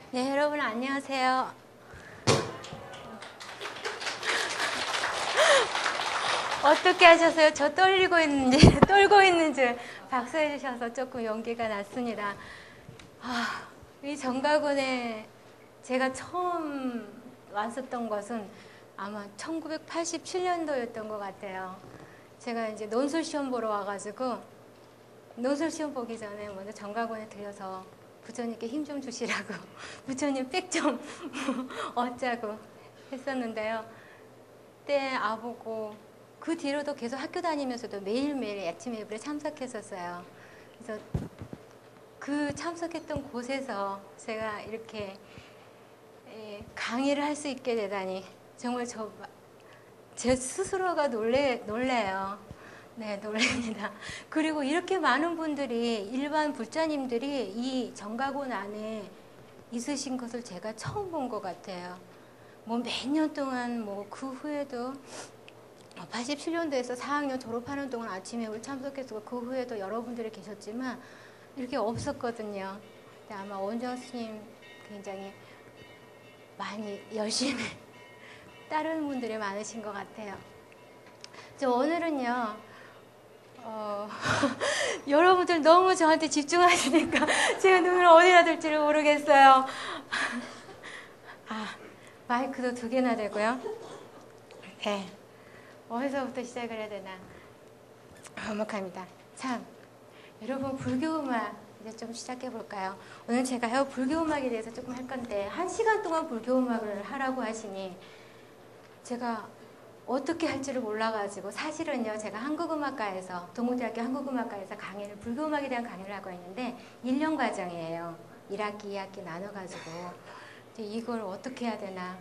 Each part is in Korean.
네, 여러분 안녕하세요. 어떻게 하셨어요? 저 떨고 있는 줄 박수해 주셔서 조금 용기가 났습니다. 이 정각원에 제가 처음 왔었던 것은 아마 1987년도였던 것 같아요. 제가 이제 논술 시험 보러 와가지고 논술 시험 보기 전에 먼저 정각원에 들려서 부처님께 힘 좀 주시라고 부처님 백 좀 얻자고 했었는데요. 그때 아보고 그 뒤로도 계속 학교 다니면서도 매일매일 아침 예불에 참석했었어요. 그래서 그 참석했던 곳에서 제가 이렇게 강의를 할 수 있게 되다니 정말 제 스스로가 놀래요. 네, 놀랍니다. 그리고 이렇게 많은 분들이 일반 불자님들이 이 정각원 안에 있으신 것을 제가 처음 본 것 같아요. 뭐 몇 년 동안 뭐 그 후에도 87년도에서 4학년 졸업하는 동안 아침에 우리 참석해서 그 후에도 여러분들이 계셨지만 이렇게 없었거든요. 근데 아마 원정 스님 굉장히 많이 열심히 따르는 분들이 많으신 것 같아요. 저 오늘은요. 여러분들 너무 저한테 집중하시니까 제가 눈을 어디다 둘지를 모르겠어요. 마이크도 2개나 되고요. 네. 어디서부터 시작을 해야 되나? 완벽합니다. 참, 여러분 불교음악 이제 좀 시작해 볼까요? 오늘 제가요 불교음악에 대해서 조금 할 건데 1시간 동안 불교음악을 하라고 하시니 제가 어떻게 할지를 몰라가지고 사실은요 제가 한국음악과에서 동국대학교 한국음악과에서 불교음악에 대한 강의를 하고 있는데 1년 과정이에요. 1학기, 2학기 나눠가지고 이걸 어떻게 해야 되나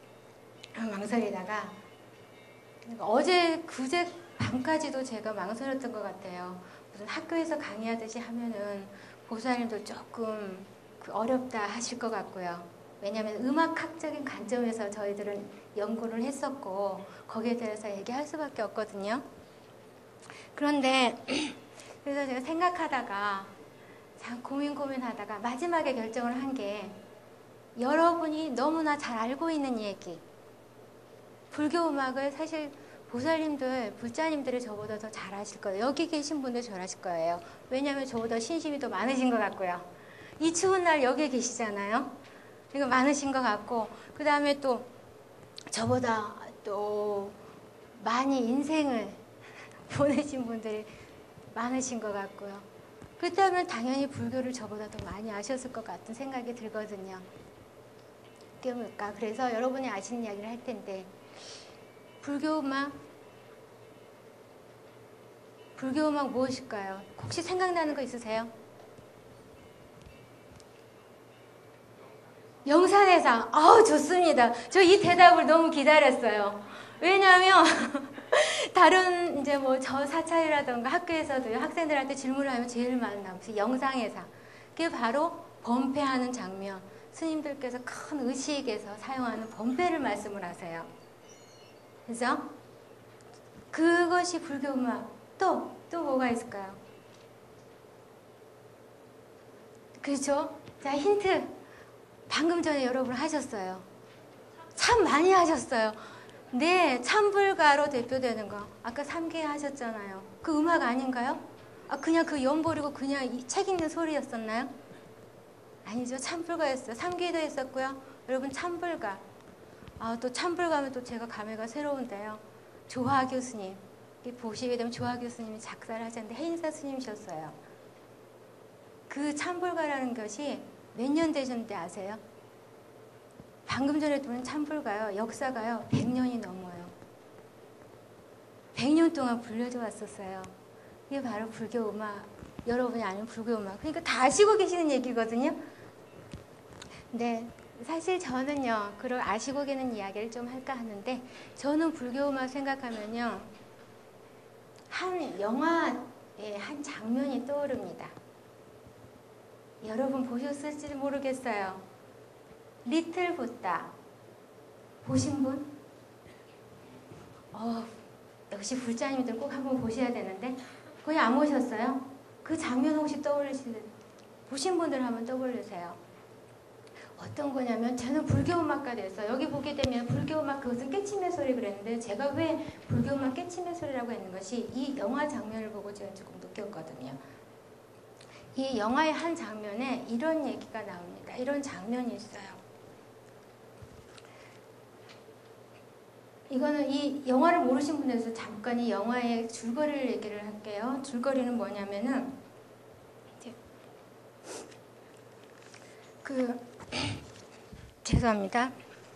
망설이다가 어제 그제 밤까지도 제가 망설였던 것 같아요. 무슨 학교에서 강의하듯이 하면은 보살님도 조금 어렵다 하실 것 같고요. 왜냐하면 음악학적인 관점에서 저희들은 연구를 했었고 거기에 대해서 얘기할 수밖에 없거든요. 그런데 그래서 제가 생각하다가 참 고민하다가 마지막에 결정을 한 게 여러분이 너무나 잘 알고 있는 얘기 불교 음악을 사실 보살님들, 불자님들이 저보다 더 잘 아실 거예요. 여기 계신 분들 잘 아실 거예요. 왜냐하면 저보다 신심이 더 많으신 것 같고요. 이 추운 날 여기 계시잖아요. 이거 많으신 것 같고 그 다음에 또 저보다 또 많이 인생을 보내신 분들이 많으신 것 같고요. 그렇다면 당연히 불교를 저보다 더 많이 아셨을 것 같은 생각이 들거든요. 그게 뭘까? 그래서 여러분이 아시는 이야기를 할 텐데 불교음악 무엇일까요? 혹시 생각나는 거 있으세요? 영산해상. 좋습니다. 저 이 대답을 너무 기다렸어요. 왜냐하면 다른 이제 뭐 저 사찰이라던가 학교에서도 학생들한테 질문을 하면 제일 많은 단어가 영상해상. 그게 바로 범패하는 장면. 스님들께서 큰 의식에서 사용하는 범패를 말씀을 하세요. 그죠? 그것이 불교음악. 또 뭐가 있을까요? 그렇죠? 자, 힌트. 방금 전에 여러분 하셨어요. 참 많이 하셨어요. 네, 참불가로 대표되는 거. 아까 3개 하셨잖아요. 그 음악 아닌가요? 그냥 그 연보리고 그냥 이 책 읽는 소리였었나요? 아니죠. 참불가였어요. 3개도 했었고요. 여러분 참불가. 또 참불가면 또 제가 감회가 새로운데요. 조화 교수님. 보시게 되면 조화 교수님이 작사를 하셨는데 해인사 스님이셨어요. 그 참불가라는 것이 몇 년 되셨는데 아세요? 방금 전에 들은 참불가요. 역사가요. 100년이 넘어요. 100년 동안 불려져 왔었어요. 이게 바로 불교음악. 여러분이 아는 불교음악. 그러니까 다 아시고 계시는 얘기거든요. 네. 사실 저는요. 그걸 아시고 계는 이야기를 좀 할까 하는데 저는 불교음악 생각하면요. 한 영화의 한 장면이 떠오릅니다. 여러분 보셨을지 모르겠어요. 리틀 부다 보신 분? 역시 불자님들 꼭 한번 보셔야 되는데 거의 안 보셨어요? 그 장면 혹시 보신 분들 한번 떠올리세요. 어떤 거냐면 저는 불교음악가였어요. 여기 보게 되면 불교음악 그것은 깨침의 소리 그랬는데 제가 왜 불교음악 깨침의 소리라고 했는 것이 이 영화 장면을 보고 제가 조금 느꼈거든요. 이 영화의 한 장면에 이런 얘기가 나옵니다. 이런 장면이 있어요. 이거는 이 영화를 모르신 분들에서 잠깐 이 영화의 줄거리를 얘기를 할게요. 줄거리는 뭐냐면은 죄송합니다.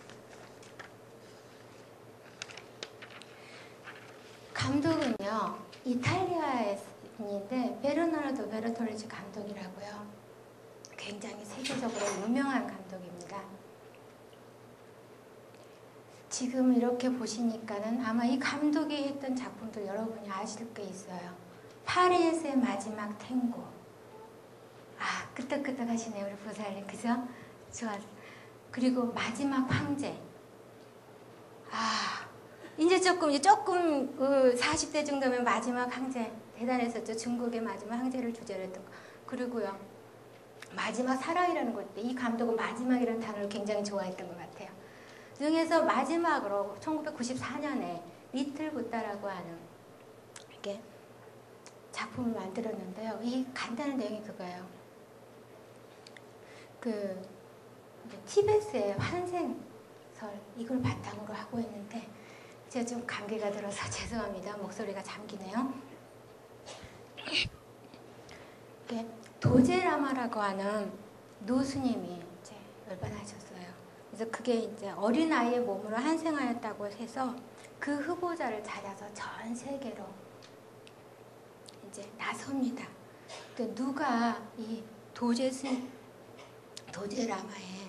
감독은요 이탈리아인인데 베르나르도 베르톨리지 감독이라고요. 굉장히 세계적으로 유명한 감독입니다. 지금 이렇게 보시니까는 아마 이 감독이 했던 작품들 여러분이 아실 게 있어요. 파리에스의 마지막 탱고. 아, 끄떡끄떡 하시네요, 우리 보살님. 그죠? 좋아. 그리고 마지막 황제. 아, 이제 조금 40대 정도면 마지막 황제. 대단했었죠. 중국의 마지막 황제를 주제로 했던 거. 그리고요, 마지막 사랑이라는 것. 이 감독은 마지막이라는 단어를 굉장히 좋아했던 것 같아요. 중에서 마지막으로 1994년에 리틀 부다라고 하는 이렇게 작품을 만들었는데요. 이 간단한 내용이 그거예요. 티베트의 환생설 이걸 바탕으로 하고 있는데 제가 좀 감기가 들어서 죄송합니다. 목소리가 잠기네요. 도제라마라고 하는 노스님이 이제 열반하셨어요. 그래서 그게 이제 어린아이의 몸으로 환생하였다고 해서 그 후보자를 찾아서 전 세계로 이제 나섭니다. 근데 누가 이 도제라마의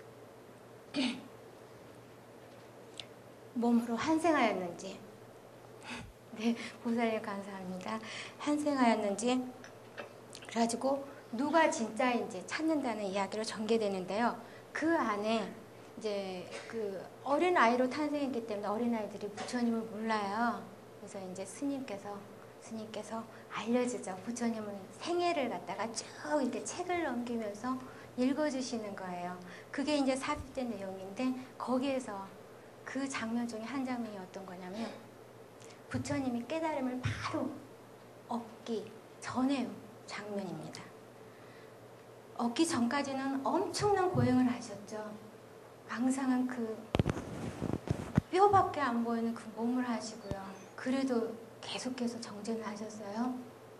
몸으로 환생하였는지, 네, 보살님 감사합니다. 환생하였는지, 그래가지고 누가 진짜인지 찾는다는 이야기로 전개되는데요. 그 안에 이제 그 어린 아이로 탄생했기 때문에 어린 아이들이 부처님을 몰라요. 그래서 이제 스님께서 알려주죠. 부처님은 생애를 갖다가 쭉 이렇게 책을 넘기면서 읽어주시는 거예요. 그게 이제 삽입된 내용인데 거기에서 그 장면 중에 한 장면이 어떤 거냐면 부처님이 깨달음을 바로 얻기 전의 장면입니다. 얻기 전까지는 엄청난 고행을 하셨죠. 앙상한 그 뼈밖에 안 보이는 그 몸을 하시고요. 그래도 계속해서 정진을 하셨어요.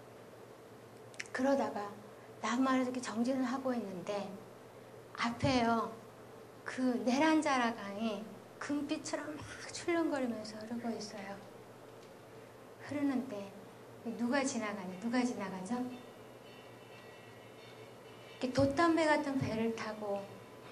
그러다가 남말에서 이렇게 정진을 하고 있는데 앞에요. 그 네란자라 강이 금빛처럼 막 출렁거리면서 흐르고 있어요. 흐르는데 누가 지나가죠? 이렇게 돛담배 같은 배를 타고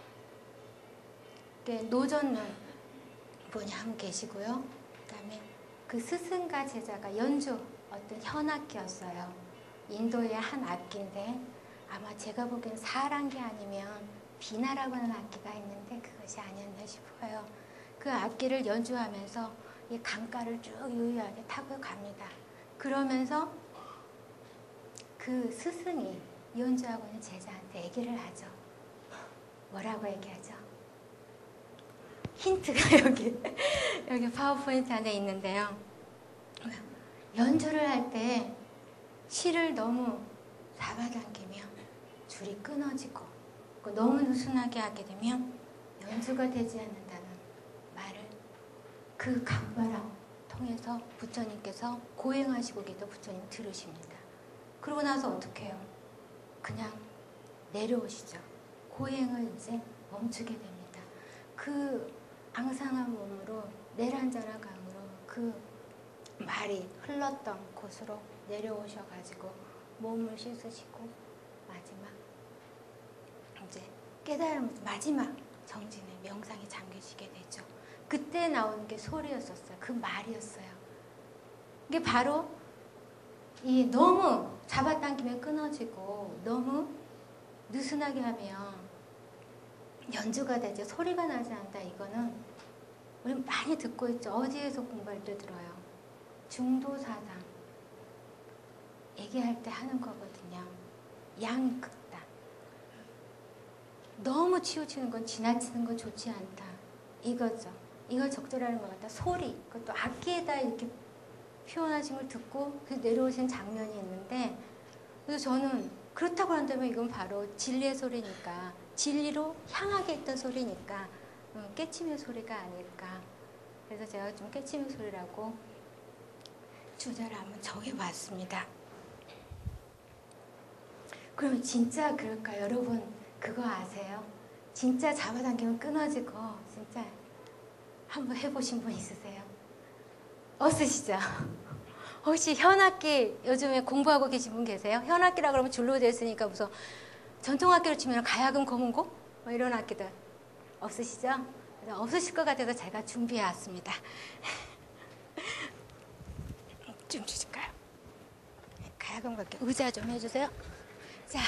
이렇게 노젓는 분이 한 분 계시고요. 그 다음에 그 스승과 제자가 연주 어떤 현악기였어요. 인도의 한 악기인데 아마 제가 보기엔 사랑기 아니면 비나라고 하는 악기가 있는데 그것이 아니었나 싶어요. 그 악기를 연주하면서 이 강가를 쭉 유유하게 타고 갑니다. 그러면서 그 스승이 연주하고 있는 제자한테 얘기를 하죠. 뭐라고 얘기하죠? 힌트가 여기 파워포인트 안에 있는데요. 연주를 할 때 실을 너무 잡아당기면 줄이 끊어지고 너무 느슨하게 하게 되면 연주가 되지 않는다는 말을 그 강바람 통해서 부처님께서 고행하시고 계도 부처님 들으십니다. 그러고 나서 어떻게 해요? 그냥 내려오시죠. 고행을 이제 멈추게 됩니다. 그 앙상한 몸으로 내란자라 강으로 그 말이 흘렀던 곳으로 내려오셔가지고 몸을 씻으시고 마지막 이제 깨달음 마지막 정진의 명상에 잠기시게 되죠. 그때 나오는 게 소리였었어요. 그 말이었어요. 이게 바로 이 너무 잡아당기면 끊어지고 너무 느슨하게 하면 연주가 되죠. 소리가 나지 않는다. 이거는 우리 많이 듣고 있죠. 어디에서 공부할 때 들어요. 중도사상 얘기할 때 하는 거거든요. 양극단. 너무 치우치는 건, 지나치는 건 좋지 않다. 이거죠. 이걸 적절하는 것 같다. 소리, 그것도 악기에다 이렇게 표현하신 걸 듣고 내려오신 장면이 있는데, 그래서 저는 그렇다고 한다면 이건 바로 진리의 소리니까, 진리로 향하게 했던 소리니까 깨침의 소리가 아닐까. 그래서 제가 좀 깨침의 소리라고 주제를 한번 정해봤습니다. 그럼 진짜 그럴까요? 여러분 그거 아세요? 진짜 잡아당기면 끊어지고, 진짜 한번 해보신 분 있으세요? 없으시죠? 혹시 현악기 요즘에 공부하고 계신 분 계세요? 현악기라 그러면 줄로 되어 있으니까 무슨 전통악기로 치면 가야금, 고문고 뭐 이런 악기들 없으시죠? 없으실 것 같아서 제가 준비해 왔습니다. 좀 주실까요? 가야금 같게 의자 좀 해주세요. 자,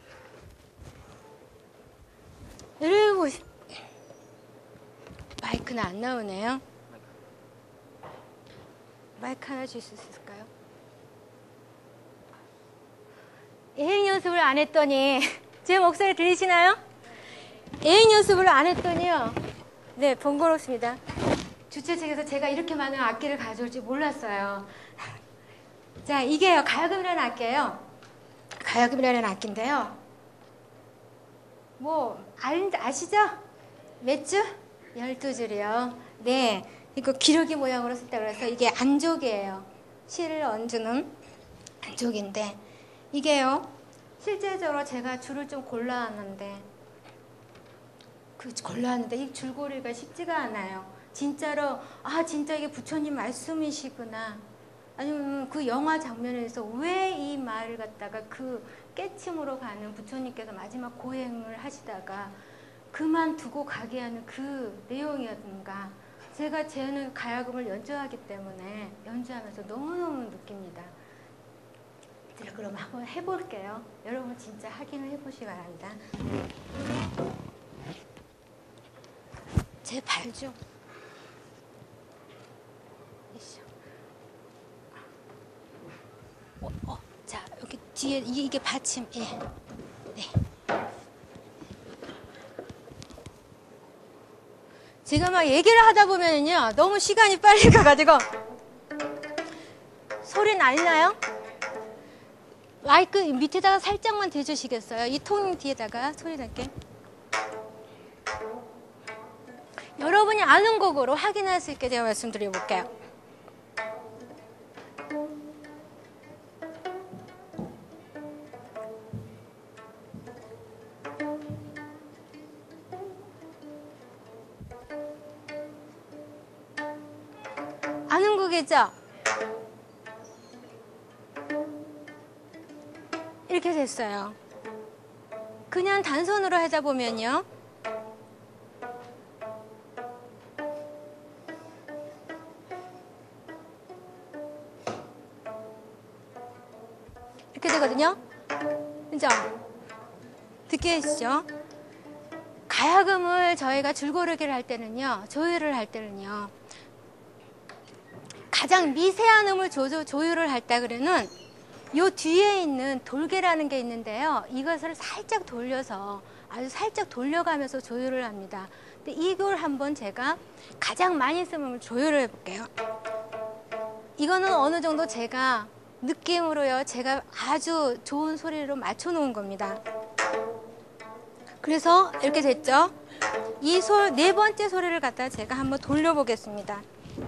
여러분 마이크는 안 나오네요. 마이크 하나 주실 수 있을까요? 예행 연습을 안 했더니 제 목소리 들리시나요? 예행 연습을 안 했더니요. 네, 번거롭습니다. 주최 측에서 제가 이렇게 많은 악기를 가져올 줄 몰랐어요. 자, 이게요, 가야금이라는 악기예요. 가야금이라는 악기인데요. 뭐 아시죠? 몇 줄? 12줄이요. 네, 이거 기러기 모양으로 썼다고 해서 이게 안족이에요. 실을 얹는 안족인데, 이게요, 실제적으로 제가 줄을 좀 골라왔는데 이 줄고리가 쉽지가 않아요. 진짜로 진짜 이게 부처님 말씀이시구나, 아니면 그 영화 장면에서 왜 이 말을 갖다가 그 깨침으로 가는 부처님께서 마지막 고행을 하시다가 그만두고 가게 하는 그 내용이었는가, 제가 쟤는 가야금을 연주하기 때문에 연주하면서 너무너무 느낍니다. 자, 그럼 한번 해볼게요. 여러분 진짜 확인을 해보시기 바랍니다. 제 발 좀. 자, 여기 뒤에 이게 받침. 예. 네. 제가 막 얘기를 하다 보면은요, 너무 시간이 빨리 가가지고 소리 날리나요? 마이크 밑에다가 살짝만 대주시겠어요? 이 통 뒤에다가 소리 날게. 여러분이 아는 곡으로 확인할 수 있게 제가 말씀드려볼게요. 아는 곡이죠? 이렇게 됐어요. 그냥 단손으로 하다 보면요, 이렇게 되거든요. 그죠? 듣게 계시죠? 가야금을 저희가 줄고르기를 할 때는요, 조율을 할 때는요, 가장 미세한 음을 조율을 할 때 그러는 요 뒤에 있는 돌개라는 게 있는데요, 이것을 살짝 돌려서, 아주 살짝 돌려가면서 조율을 합니다. 근데 이걸 한번 제가 가장 많이 쓰는 음을 조율을 해볼게요. 이거는 어느 정도 제가 느낌으로요, 제가 아주 좋은 소리로 맞춰 놓은 겁니다. 그래서 이렇게 됐죠? 이 네 번째 소리를 갖다 제가 한번 돌려보겠습니다.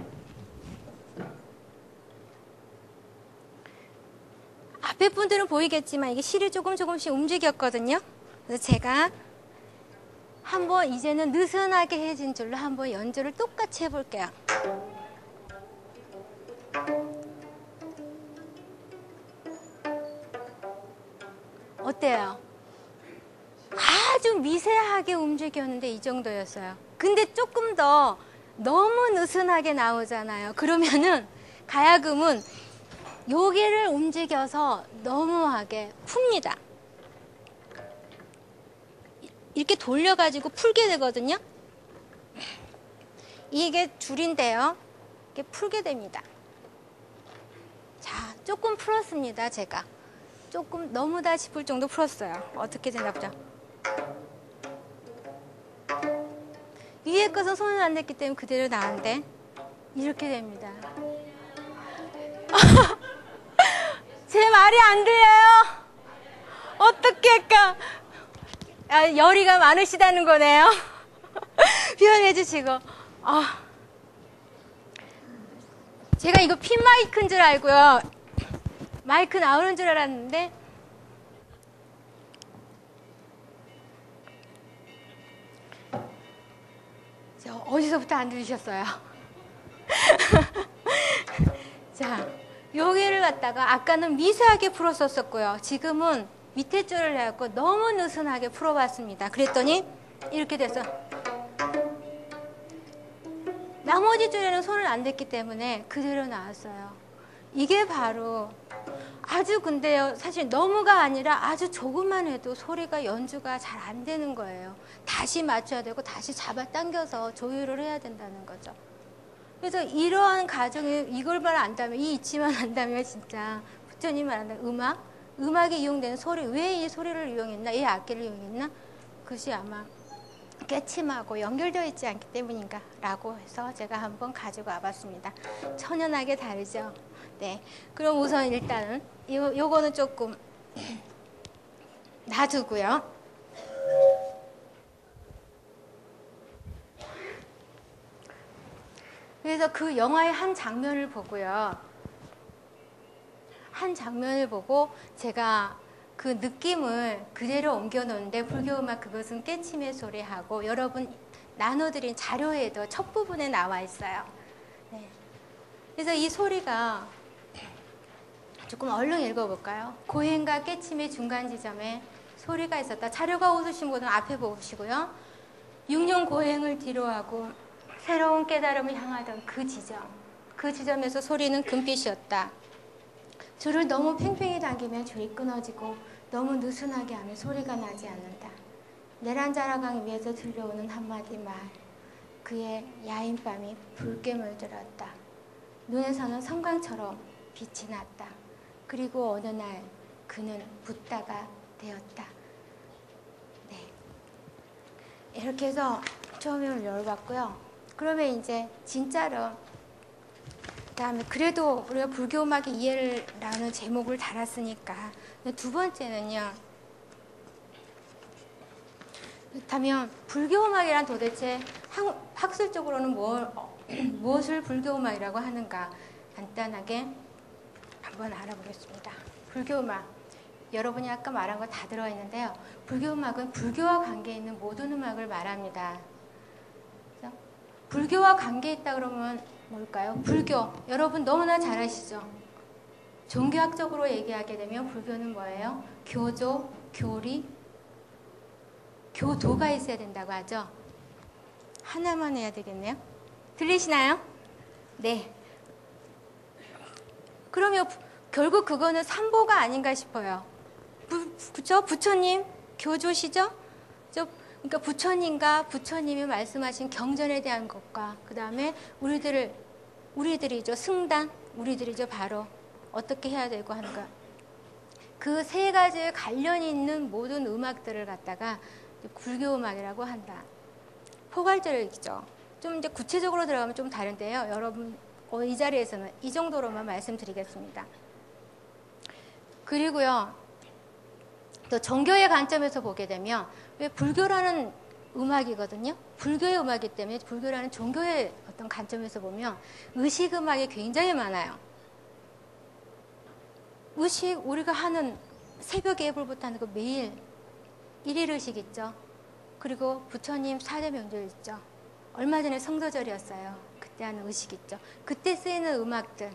앞에 분들은 보이겠지만 이게 실이 조금씩 움직였거든요. 그래서 제가 한번 이제는 느슨하게 해진 줄로 한번 연주를 똑같이 해볼게요. 어때요? 아주 미세하게 움직였는데 이 정도였어요. 근데 조금 더 너무 느슨하게 나오잖아요. 그러면은 가야금은 여기를 움직여서 너무하게 풉니다. 이렇게 돌려가지고 풀게 되거든요. 이게 줄인데요, 이렇게 풀게 됩니다. 자, 조금 풀었습니다. 제가 조금 너무다 싶을 정도 풀었어요. 어떻게 되나 보자. 위에 것은 손을 안 댔기 때문에 그대로 나왔는데 이렇게 됩니다. 제 말이 안 들려요? 어떻게 할까? 열의가 많으시다는 거네요. 표현해 주시고. 제가 이거 핀 마이크인 줄 알고요. 마이크 나오는 줄 알았는데 어디서부터 안 들으셨어요? 자, 여기를 갖다가 아까는 미세하게 풀었었고요. 지금은 밑에 줄을 해갖고 너무 느슨하게 풀어봤습니다. 그랬더니 이렇게 돼서 나머지 줄에는 손을 안 댔기 때문에 그대로 나왔어요. 이게 바로 아주 근데요, 사실 너무가 아니라 아주 조금만 해도 소리가 연주가 잘 안 되는 거예요. 다시 맞춰야 되고 다시 잡아당겨서 조율을 해야 된다는 거죠. 그래서 이러한 과정에 이걸만 안다면, 이 이치만 안다면 진짜 부처님만 안다면 음악에 이용되는 소리, 왜 이 소리를 이용했나, 이 악기를 이용했나, 그것이 아마 깨침하고 연결되어 있지 않기 때문인가 라고 해서 제가 한번 가지고 와봤습니다. 천연하게 다르죠. 네, 그럼 우선 일단은 요거는 조금 놔두고요. 그래서 그 영화의 한 장면을 보고요. 한 장면을 보고 제가 그 느낌을 그대로 옮겨 놓는데, 불교음악 그것은 깨침의 소리하고 여러분 나눠드린 자료에도 첫 부분에 나와 있어요. 네. 그래서 이 소리가 조금 얼른 읽어볼까요? 고행과 깨침의 중간 지점에 소리가 있었다. 자료가 없으신 분은 앞에 보시고요. 육년 고행을 뒤로하고 새로운 깨달음을 향하던 그 지점에서 소리는 금빛이었다. 줄을 너무 팽팽히 당기면 줄이 끊어지고 너무 느슨하게 하면 소리가 나지 않는다. 내란자라강 위에서 들려오는 한마디 말, 그의 야인 밤이 붉게 물들었다. 눈에서는 성광처럼 빛이 났다. 그리고 어느 날 그는 붓다가 되었다. 네, 이렇게 해서 처음에 열어봤고요. 그러면 이제 진짜로 그다음에 그래도 우리가 불교음악의 이해라는 제목을 달았으니까 두 번째는요. 그렇다면 불교음악이란 도대체 학술적으로는 무엇을 불교음악이라고 하는가 간단하게 한번 알아보겠습니다. 불교음악, 여러분이 아까 말한 거 다 들어있는데요. 불교음악은 불교와 관계 있는 모든 음악을 말합니다. 그래서 불교와 관계 있다 그러면 뭘까요? 불교, 여러분 너무나 잘 아시죠? 종교학적으로 얘기하게 되면 불교는 뭐예요? 교조, 교리, 교도가 있어야 된다고 하죠. 하나만 해야 되겠네요. 들리시나요? 네. 그러면 결국 그거는 삼보가 아닌가 싶어요. 그쵸? 부처님 교조시죠? 그러니까 부처님과 부처님이 말씀하신 경전에 대한 것과 그 다음에 우리들이죠. 승단, 우리들이죠. 바로 어떻게 해야 되고 하는가. 그 세 가지에 관련이 있는 모든 음악들을 갖다가 불교음악이라고 한다. 포괄적이죠. 좀 이제 구체적으로 들어가면 좀 다른데요. 여러분 이 자리에서는 이 정도로만 말씀드리겠습니다. 그리고요. 또 종교의 관점에서 보게 되면 왜 불교라는 음악이거든요. 불교의 음악이기 때문에 불교라는 종교의 어떤 관점에서 보면 의식 음악이 굉장히 많아요. 의식, 우리가 하는 새벽에 예불부터 하는 거 매일 일일 의식 있죠. 그리고 부처님 4대 명절 있죠. 얼마 전에 성도절이었어요. 그때 하는 의식 있죠. 그때 쓰이는 음악들.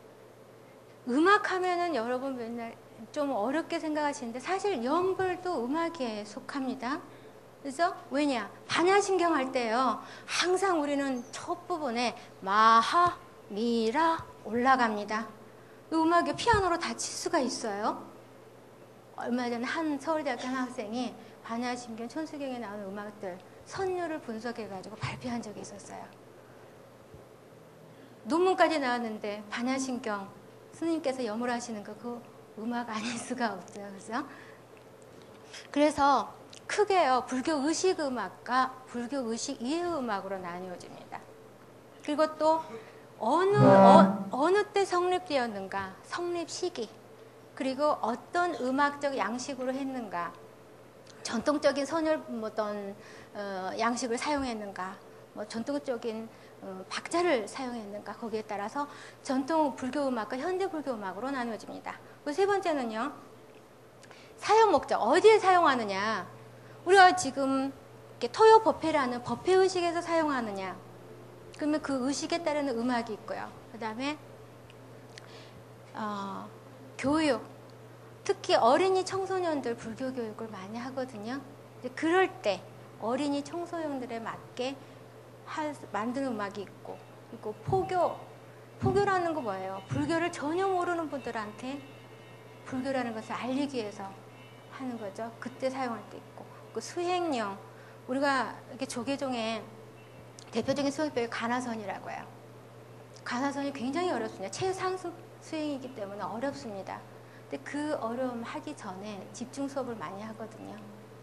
음악하면은 여러분 맨날 좀 어렵게 생각하시는데 사실 연불도 음악에 속합니다. 그래서 왜냐? 반야심경 할 때요. 항상 우리는 첫 부분에 마하, 미라 올라갑니다. 음악에 피아노로 다 칠 수가 있어요. 얼마 전에 한 서울대학교 한 학생이 반야심경, 천수경에 나오는 음악들 선율을 분석해가지고 발표한 적이 있었어요. 논문까지 나왔는데 반야심경 스님께서 염을 하시는 거 그 음악 아닐 수가 없어요. 그죠? 그래서 크게요. 불교 의식 음악과 불교 의식 이해 음악으로 나뉘어집니다. 그리고 또 어느 때 성립되었는가, 성립 시기, 그리고 어떤 음악적 양식으로 했는가, 전통적인 선율 어떤 양식을 사용했는가, 뭐 전통적인 박자를 사용했는가, 거기에 따라서 전통 불교 음악과 현대 불교 음악으로 나누어집니다. 그 세 번째는요, 사용 목적, 어디에 사용하느냐. 우리가 지금 토요 법회라는 법회 의식에서 사용하느냐, 그러면 그 의식에 따르는 음악이 있고요. 그 다음에 교육, 특히 어린이 청소년들 불교 교육을 많이 하거든요. 그럴 때 어린이 청소년들에 맞게 만드는 음악이 있고, 그리고 포교라는 거 뭐예요? 불교를 전혀 모르는 분들한테 불교라는 것을 알리기 위해서 하는 거죠. 그때 사용할 때 있고, 그 수행령, 우리가 이렇게 조계종의 대표적인 수행법이 가나선이라고 해요. 가나선이 굉장히 어렵습니다. 최상급 수행이기 때문에 어렵습니다. 근데 그 어려움 하기 전에 집중 수업을 많이 하거든요.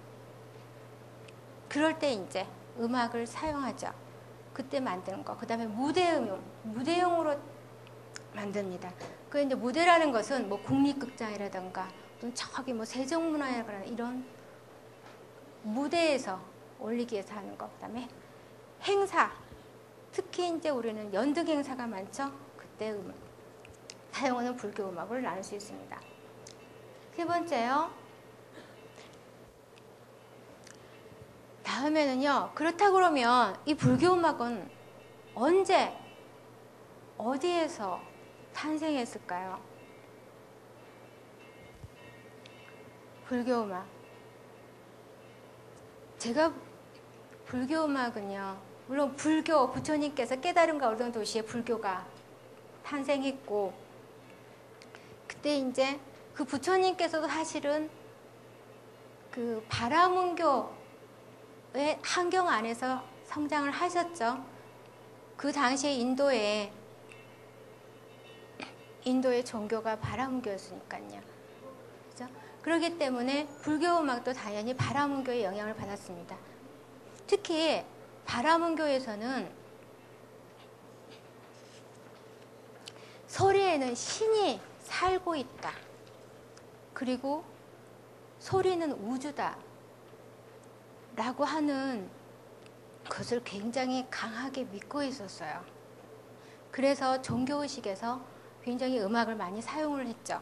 그럴 때 이제 음악을 사용하죠. 그때 만드는 거. 그 다음에 무대용으로 만듭니다. 그 이제 무대라는 것은 뭐 국립극장이라든가 또는 저기 뭐 세종문화회관 이런 무대에서 올리기 위해서 하는 거. 그 다음에 행사. 특히 이제 우리는 연등 행사가 많죠. 그때 사용하는 불교 음악을 나눌 수 있습니다. 세 번째요. 다음에는요. 그렇다 그러면 이 불교 음악은 언제 어디에서 탄생했을까요? 불교 음악. 제가 불교 음악은요. 물론 불교 부처님께서 깨달음과 어떤 도시에 불교가 탄생했고, 그때 이제 그 부처님께서도 사실은 그 바라문교의 환경 안에서 성장을 하셨죠. 그 당시에 인도의 종교가 바라문교였으니까요. 그죠? 그렇기 때문에 불교 음악도 당연히 바라문교의 영향을 받았습니다. 특히 바라문교에서는 소리에는 신이 살고 있다. 그리고 소리는 우주다. 라고 하는 것을 굉장히 강하게 믿고 있었어요. 그래서 종교의식에서 굉장히 음악을 많이 사용을 했죠.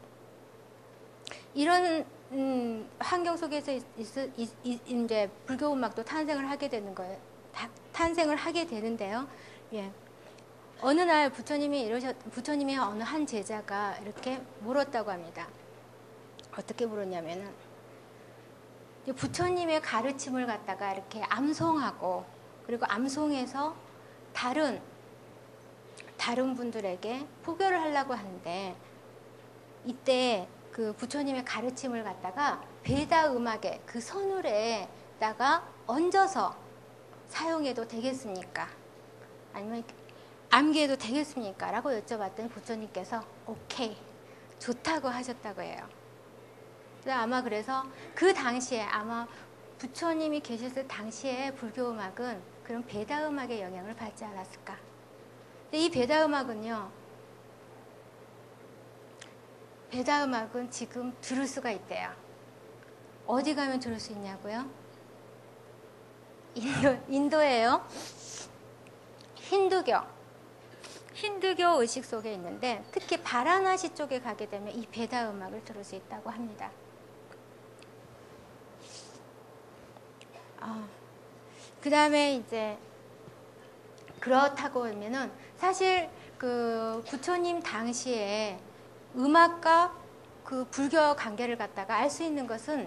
이런 환경 속에서 이제 불교 음악도 탄생을 하게 되는 거예요. 탄생을 하게 되는데요. 예. 어느 날 부처님의 어느 한 제자가 이렇게 물었다고 합니다. 어떻게 물었냐면은, 부처님의 가르침을 갖다가 이렇게 암송하고, 그리고 암송해서 다른 분들에게 포교를 하려고 하는데, 이때 그 부처님의 가르침을 갖다가 베다 음악의 그 선율에다가 얹어서 사용해도 되겠습니까? 아니면 암기해도 되겠습니까? 라고 여쭤봤더니 부처님께서 오케이, 좋다고 하셨다고 해요. 아마 그래서 그 당시에, 아마 부처님이 계셨을 당시에 불교 음악은 그런 베다 음악의 영향을 받지 않았을까. 근데 이 베다 음악은 지금 들을 수가 있대요. 어디 가면 들을 수 있냐고요? 인도예요. 힌두교 의식 속에 있는데, 특히 바라나시 쪽에 가게 되면 이 베다 음악을 들을 수 있다고 합니다. 그 다음에 이제 그렇다고 하면은 사실 그 부처님 당시에 음악과 그 불교 관계를 갖다가 알 수 있는 것은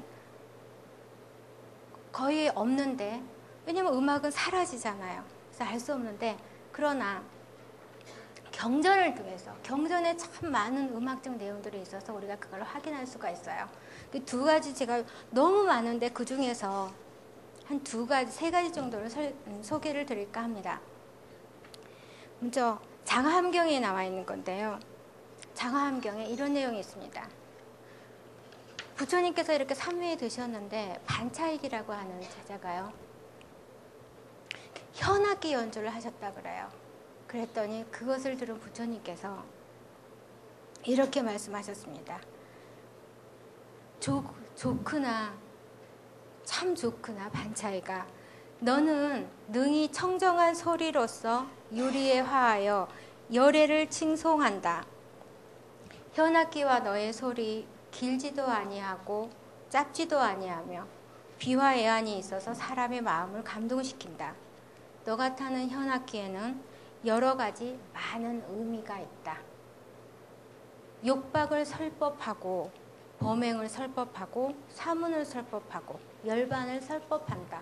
거의 없는데, 왜냐면 음악은 사라지잖아요. 그래서 알 수 없는데, 그러나 경전을 통해서, 경전에 참 많은 음악적 내용들이 있어서 우리가 그걸 확인할 수가 있어요. 그 두 가지, 제가 너무 많은데 그 중에서 한 세 가지 정도를 소개를 드릴까 합니다. 먼저 장화함경에 나와 있는 건데요. 장화함경에 이런 내용이 있습니다. 부처님께서 이렇게 삼매에 드셨는데 반차익이라고 하는 제자가요. 현악기 연주를 하셨다 그래요. 그랬더니 그것을 들은 부처님께서 이렇게 말씀하셨습니다. 좋구나, 참 좋구나 반차이가. 너는 능히 청정한 소리로서 유리에 화하여 열애를 칭송한다. 현악기와 너의 소리 길지도 아니하고 짧지도 아니하며 비와 애환이 있어서 사람의 마음을 감동시킨다. 너 같아는 현악기에는 여러 가지 많은 의미가 있다. 욕박을 설법하고 범행을 설법하고 사문을 설법하고 열반을 설법한다.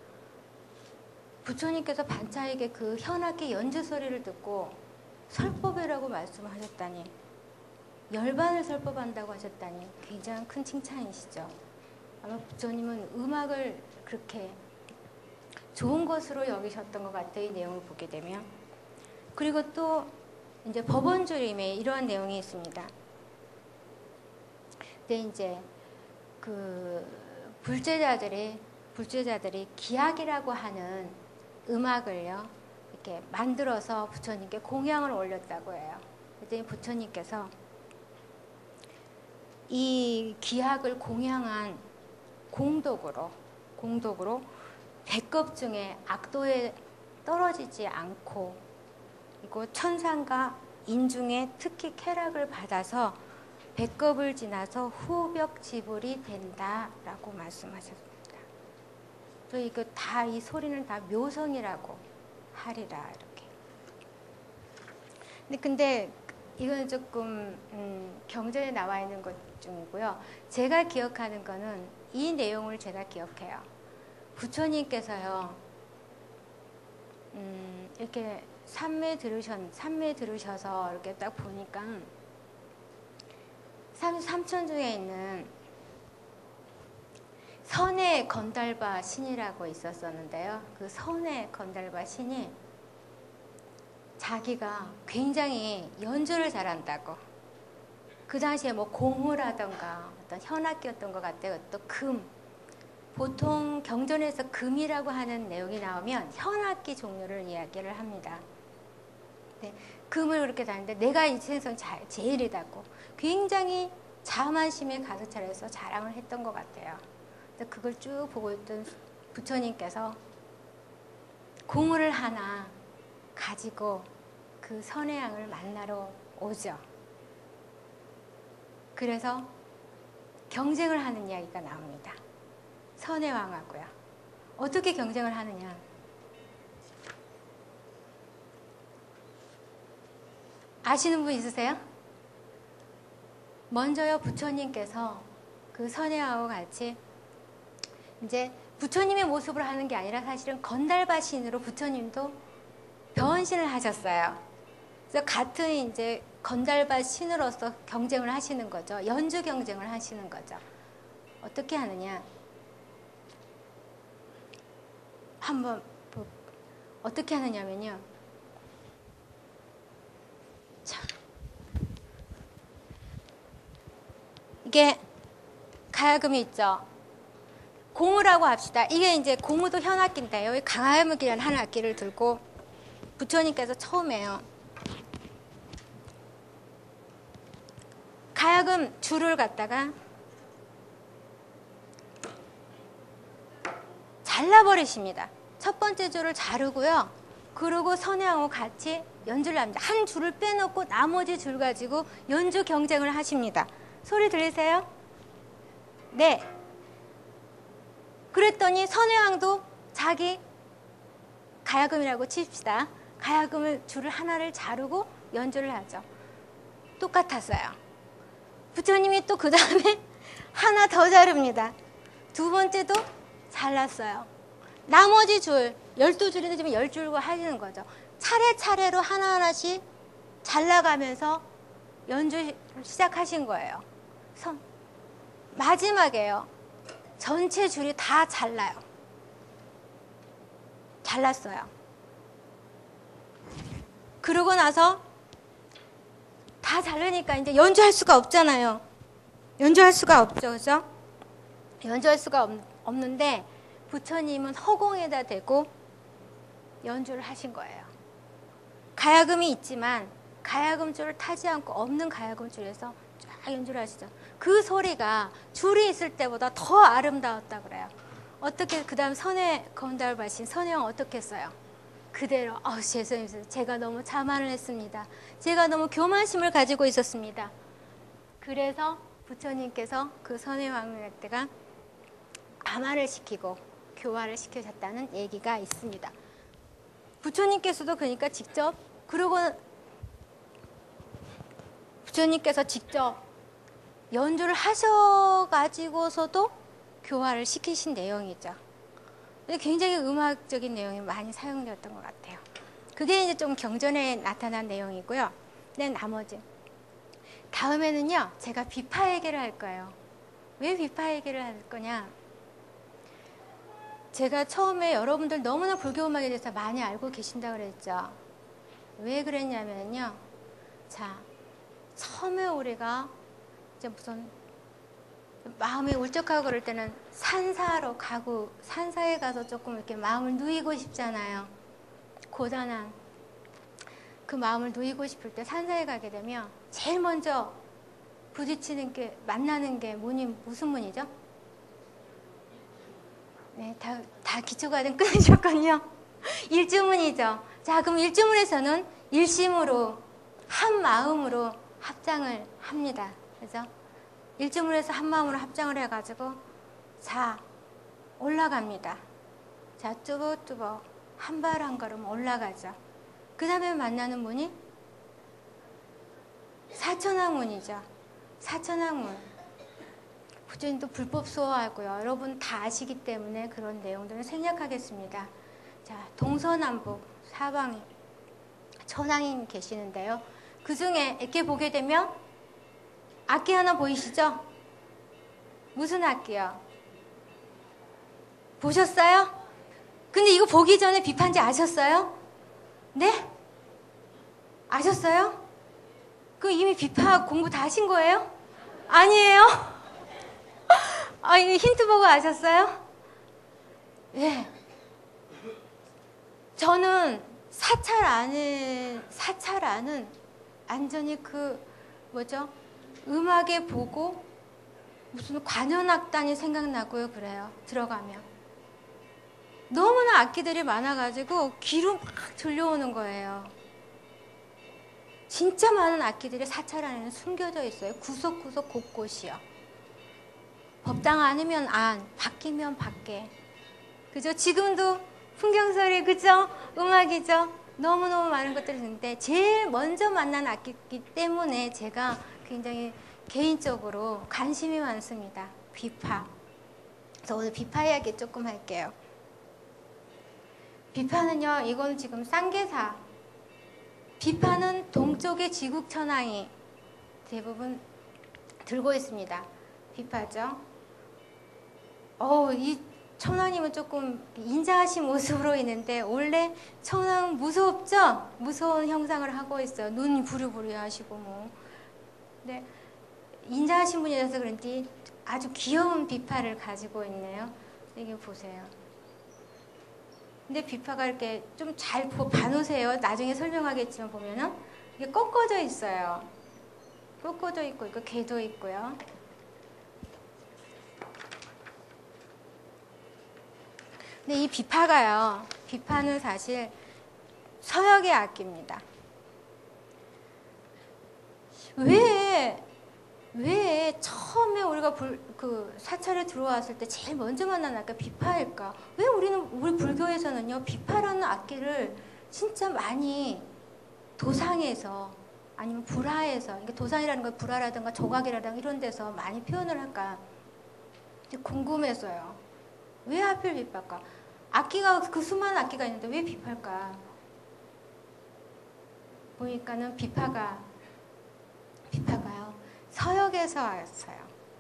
부처님께서 반차에게 그 현악기 연주 소리를 듣고 설법이라고 말씀하셨다니, 열반을 설법한다고 하셨다니 굉장히 큰 칭찬이시죠. 아마 부처님은 음악을 그렇게 좋은 것으로 여기셨던 것 같아요. 이 내용을 보게 되면. 그리고 또 이제 법원주림에 이러한 내용이 있습니다. 근데 이제 그 불제자들이 기악이라고 하는 음악을요 이렇게 만들어서 부처님께 공양을 올렸다고 해요. 그랬더니 부처님께서 이 기악을 공양한 공덕으로 백급 중에 악도에 떨어지지 않고 그리고 천상과 인중에 특히 쾌락을 받아서 백급을 지나서 후벽 지불이 된다라고 말씀하셨습니다. 그래서 이거 다 이 소리는 다 묘성이라고 하리라 이렇게. 근데 이건 조금 경전에 나와 있는 것 중이고요. 제가 기억하는 거는 이 내용을 제가 기억해요. 부처님께서요, 이렇게 삼매 들으셔서 이렇게 딱 보니까 삼천 중에 있는 선의 건달바 신이라고 있었었는데요. 그 선의 건달바 신이 자기가 굉장히 연주를 잘한다고. 그 당시에 뭐 고무라던가 어떤 현악기였던 것 같아요. 또 금. 보통 경전에서 금이라고 하는 내용이 나오면 현악기 종류를 이야기를 합니다. 네, 금을 그렇게 다는데 내가 이 세상 제일이다고 굉장히 자만심에 가득 차려서 자랑을 했던 것 같아요. 그걸 쭉 보고 있던 부처님께서 고무를 하나 가지고 그 선혜양을 만나러 오죠. 그래서 경쟁을 하는 이야기가 나옵니다. 선혜왕하고요. 어떻게 경쟁을 하느냐. 아시는 분 있으세요? 먼저요, 부처님께서 그 선혜왕하고 같이 이제 부처님의 모습을 하는 게 아니라 사실은 건달바 신으로 부처님도 변신을 하셨어요. 그래서 같은 이제 건달바 신으로서 경쟁을 하시는 거죠. 연주 경쟁을 하시는 거죠. 어떻게 하느냐. 한번 어떻게 하느냐면요. 자, 이게 가야금이 있죠. 고무라고 합시다. 이게 이제 고무도 현악기인데 여기 가야금이라는 한 악기를 들고 부처님께서 처음에요. 가야금 줄을 갖다가 잘라버리십니다. 첫 번째 줄을 자르고요. 그리고 선혜하고 같이 연주를 합니다. 한 줄을 빼놓고 나머지 줄 가지고 연주 경쟁을 하십니다. 소리 들리세요? 네. 그랬더니 선혜왕도 자기 가야금이라고 칩시다. 가야금을 줄을 하나를 자르고 연주를 하죠. 똑같았어요. 부처님이 또 그 다음에 하나 더 자릅니다. 두 번째도 잘랐어요. 나머지 줄, 12줄인데 지금 10줄과 하시는 거죠. 차례차례로 하나하나씩 잘라가면서 연주 시작하신 거예요. 마지막에요. 전체 줄이 다 잘라요. 잘랐어요. 그러고 나서 다 자르니까 이제 연주할 수가 없잖아요. 연주할 수가 없죠, 그죠? 연주할 수가 없는데 부처님은 허공에다 대고 연주를 하신 거예요. 가야금이 있지만 가야금줄을 타지 않고 없는 가야금줄에서 쫙 연주를 하시죠. 그 소리가 줄이 있을 때보다 더 아름다웠다 그래요. 어떻게 그 다음 선의 건달을 마신 선혜왕 어떻게 했어요? 그대로 죄송해요. 제가 너무 자만을 했습니다. 제가 너무 교만심을 가지고 있었습니다. 그래서 부처님께서 그 선혜왕 때가 감화를 시키고 교화를 시켜줬다는 얘기가 있습니다. 부처님께서도 그러니까 직접 그러고 부처님께서 직접 연주를 하셔가지고서도 교화를 시키신 내용이죠. 굉장히 음악적인 내용이 많이 사용되었던 것 같아요. 그게 이제 좀 경전에 나타난 내용이고요. 네, 나머지 다음에는요, 제가 비파 얘기를 할 거예요. 왜 비파 얘기를 할 거냐? 제가 처음에 여러분들 너무나 불교 음악에 대해서 많이 알고 계신다고 그랬죠. 왜 그랬냐면요. 자, 처음에 우리가 이제 무슨 마음이 울적하고 그럴 때는 산사로 가고 산사에 가서 조금 이렇게 마음을 누이고 싶잖아요. 고단한 그 마음을 누이고 싶을 때 산사에 가게 되면 제일 먼저 부딪히는 게 만나는 게 무슨 문이죠? 네, 다 기초과정 끊으셨군요. 일주문이죠. 자, 그럼 일주문에서는 일심으로 한 마음으로 합장을 합니다. 그죠? 일주문에서 한 마음으로 합장을 해가지고 자, 올라갑니다. 자, 뚜벅뚜벅 한 발 한 걸음 올라가죠. 그 다음에 만나는 문이 사천왕문이죠. 사천왕문. 부처님도 불법 수호하고요. 여러분 다 아시기 때문에 그런 내용들은 생략하겠습니다. 자, 동서남북 사방에 천왕이 계시는데요. 그 중에 이렇게 보게 되면 악기 하나 보이시죠? 무슨 악기요? 보셨어요? 근데 이거 보기 전에 비판지 아셨어요? 네? 아셨어요? 그럼 이미 비파 공부 다 하신 거예요? 아니에요? 이거 힌트 보고 아셨어요? 예. 저는 사찰 안은 완전히 음악에 보고 무슨 관현악단이 생각나고요. 그래요. 들어가면. 너무나 악기들이 많아가지고 귀로 막 들려오는 거예요. 진짜 많은 악기들이 사찰 안에는 숨겨져 있어요. 구석구석 곳곳이요. 법당 안이면 안, 밖이면 밖에. 그죠? 지금도 풍경소리, 그죠? 음악이죠? 너무너무 많은 것들이 있는데 제일 먼저 만난 악기이기 때문에 제가 굉장히 개인적으로 관심이 많습니다. 비파. 그래서 오늘 비파 이야기 조금 할게요. 비파는요, 이건 지금 쌍계사. 비파는 동쪽의 지국천왕이 대부분 들고 있습니다. 비파죠. 이 천왕님은 조금 인자하신 모습으로 있는데 원래 천왕은 무섭죠? 무서운 형상을 하고 있어요. 눈이 부르부르 하시고 뭐. 근데 인자하신 분이라서 그런지 아주 귀여운 비파를 가지고 있네요. 이게 보세요. 근데 비파가 이렇게 좀 잘 봐놓으세요. 나중에 설명하겠지만 보면은 이게 꺾어져 있어요. 꺾어져 있고 개도 있고요. 근데 이 비파가요. 비파는 사실 서역의 악기입니다. 왜 처음에 우리가 사찰에 들어왔을 때 제일 먼저 만난 악기가 비파일까? 왜 우리 불교에서는요, 비파라는 악기를 진짜 많이 도상에서 아니면 불화에서, 그러니까 도상이라는 건 불화라든가 조각이라든가 이런 데서 많이 표현을 할까? 궁금해서요. 왜 하필 비파일까? 악기가, 그 수많은 악기가 있는데 왜 비파일까? 보니까는 비파가요. 서역에서 왔어요.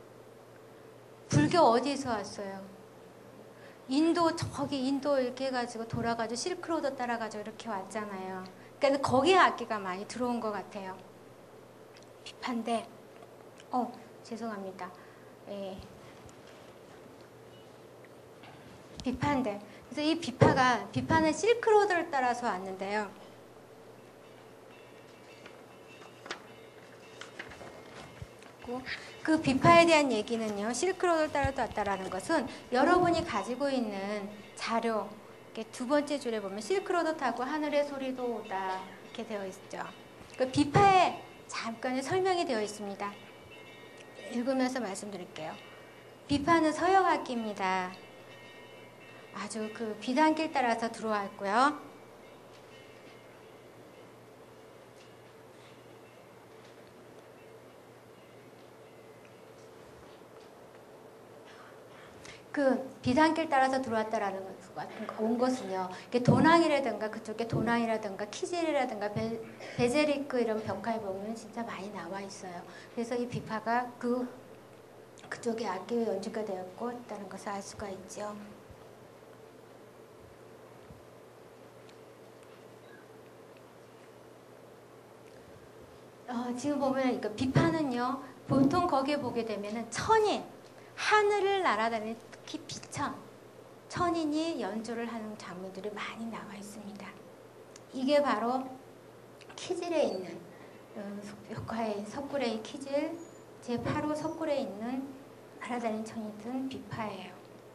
불교 어디서 왔어요? 인도 이렇게 해가지고 돌아가지고 실크로드 따라가지고 이렇게 왔잖아요. 그러니까 거기에 악기가 많이 들어온 것 같아요. 비파인데, 죄송합니다. 예. 비파인데, 그래서 이 비파는 실크로드를 따라서 왔는데요. 그 비파에 대한 얘기는요, 실크로드를 따라서 왔다라는 것은 여러분이 가지고 있는 자료, 이렇게 두 번째 줄에 보면 실크로드 타고 하늘의 소리도 오다 이렇게 되어 있죠. 그 비파에 잠깐 설명이 되어 있습니다. 읽으면서 말씀드릴게요. 비파는 서역 악기입니다. 아주 그 비단길 따라서 들어왔고요. 그 비단길 따라서 들어왔다라는 온 것은요. 도낭이라든가 그쪽에 도낭이라든가 키질이라든가 베제리크 이런 벽화에 보면 진짜 많이 나와 있어요. 그래서 이 비파가 그쪽에 악기의 연주가 되었고 있다는 것을 알 수가 있죠. 지금 보면 이거 비파는요. 보통 거기에 보게 되면은 천인, 하늘을 날아다니는 특히 비천, 천인이 연주를 하는 장면들이 많이 나와 있습니다. 이게 바로 키질에 있는 벽화의 석굴의 키질 제8호 석굴에 있는 날아다니는 천이든 비파예요.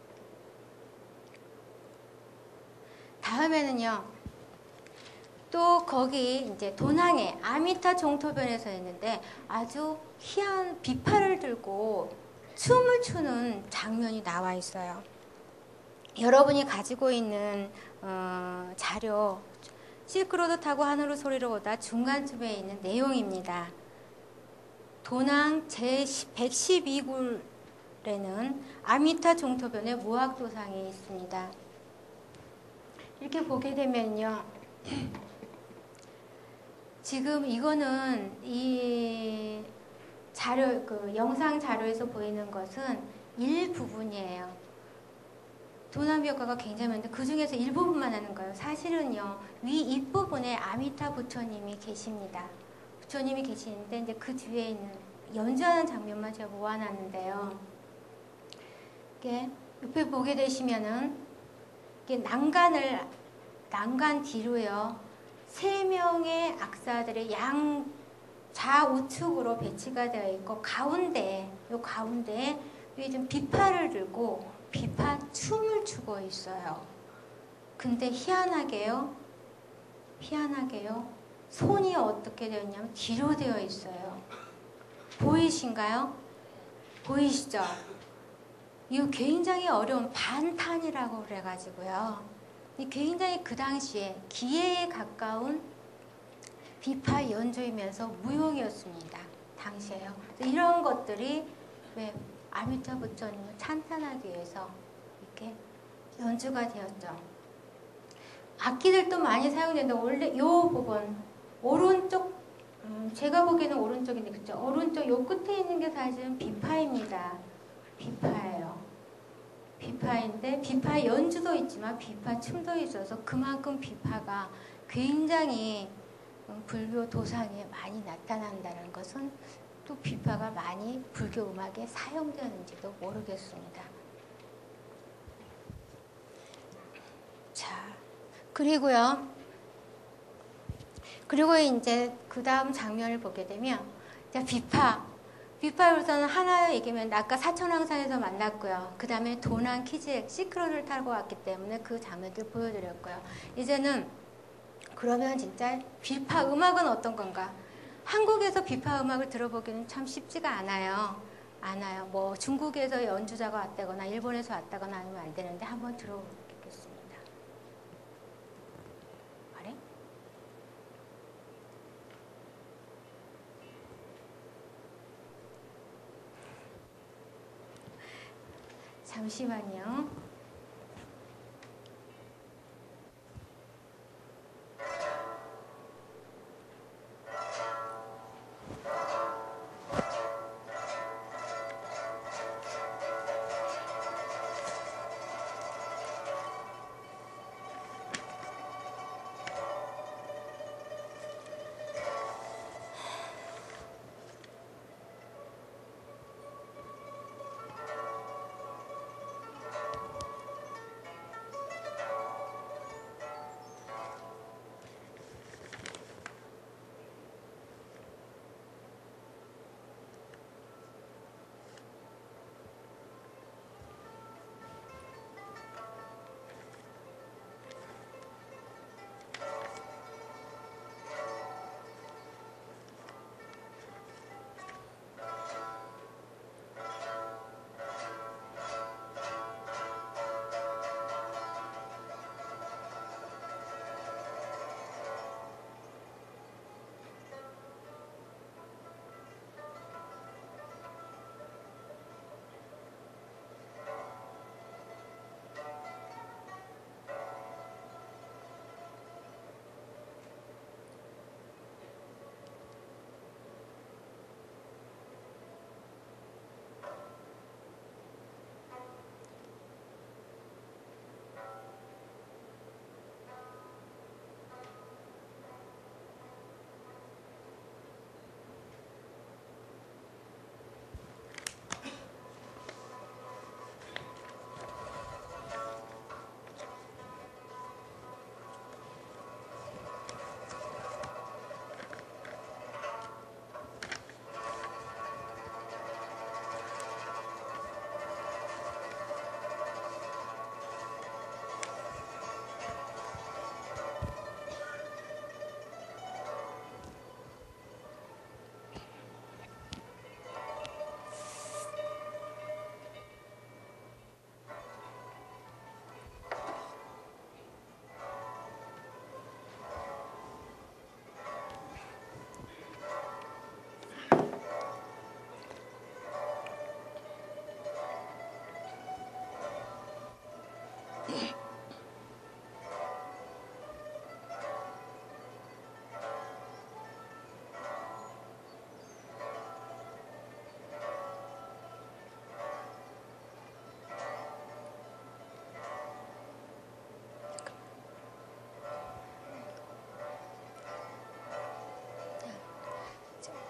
다음에는요. 또 거기 이제 도낭의 아미타 종토변에서 했는데 아주 희한 비파를 들고 춤을 추는 장면이 나와 있어요. 여러분이 가지고 있는 자료 실크로드 타고 하늘로 소리로 오다 중간쯤에 있는 내용입니다. 도낭 제112굴에는 아미타 종토변의 무학도상이 있습니다. 이렇게 보게 되면요. 지금 이거는 이 자료, 영상 자료에서 보이는 것은 일부분이에요. 도남벽화가 굉장히 많은데 그 중에서 일부분만 하는 거예요. 사실은요, 위 윗부분에 아미타 부처님이 계십니다. 부처님이 계시는데 이제 그 뒤에 있는 연주하는 장면만 제가 모아놨는데요. 이게 옆에 보게 되시면은 이게 난간 뒤로요. 3명의 악사들이 양 좌우측으로 배치가 되어 있고 가운데에 좀 비파를 들고 비파 춤을 추고 있어요. 근데 희한하게요. 손이 어떻게 되어 있냐면 뒤로 되어 있어요. 보이신가요? 보이시죠? 이거 굉장히 어려운 반탄이라고 그래가지고요. 굉장히 그 당시에 기회에 가까운 비파 연주이면서 무용이었습니다. 당시에요. 이런 것들이 왜 아미타 부처님을 찬탄하기 위해서 이렇게 연주가 되었죠. 악기들도 많이 사용되는데 원래 요 부분 오른쪽 제가 보기에는 오른쪽인데 그죠? 오른쪽 요 끝에 있는 게 사실은 비파입니다. 비파예요. 비파인데 비파 연주도 있지만 비파 춤도 있어서 그만큼 비파가 굉장히 불교 도상에 많이 나타난다는 것은 또 비파가 많이 불교 음악에 사용되는지도 모르겠습니다. 자, 그리고 이제 그 다음 장면을 보게 되면 비파로서는 하나 얘기면 아까 사천왕산에서 만났고요. 그 다음에 도낭 키질 시크로를 타고 왔기 때문에 그 장면들 보여드렸고요. 이제는 그러면 진짜 비파 음악은 어떤 건가? 한국에서 비파 음악을 들어보기는 참 쉽지가 않아요. 뭐 중국에서 연주자가 왔다거나 일본에서 왔다거나 하면 안 되는데 한번 들어보겠습니다. 그래? 잠시만요.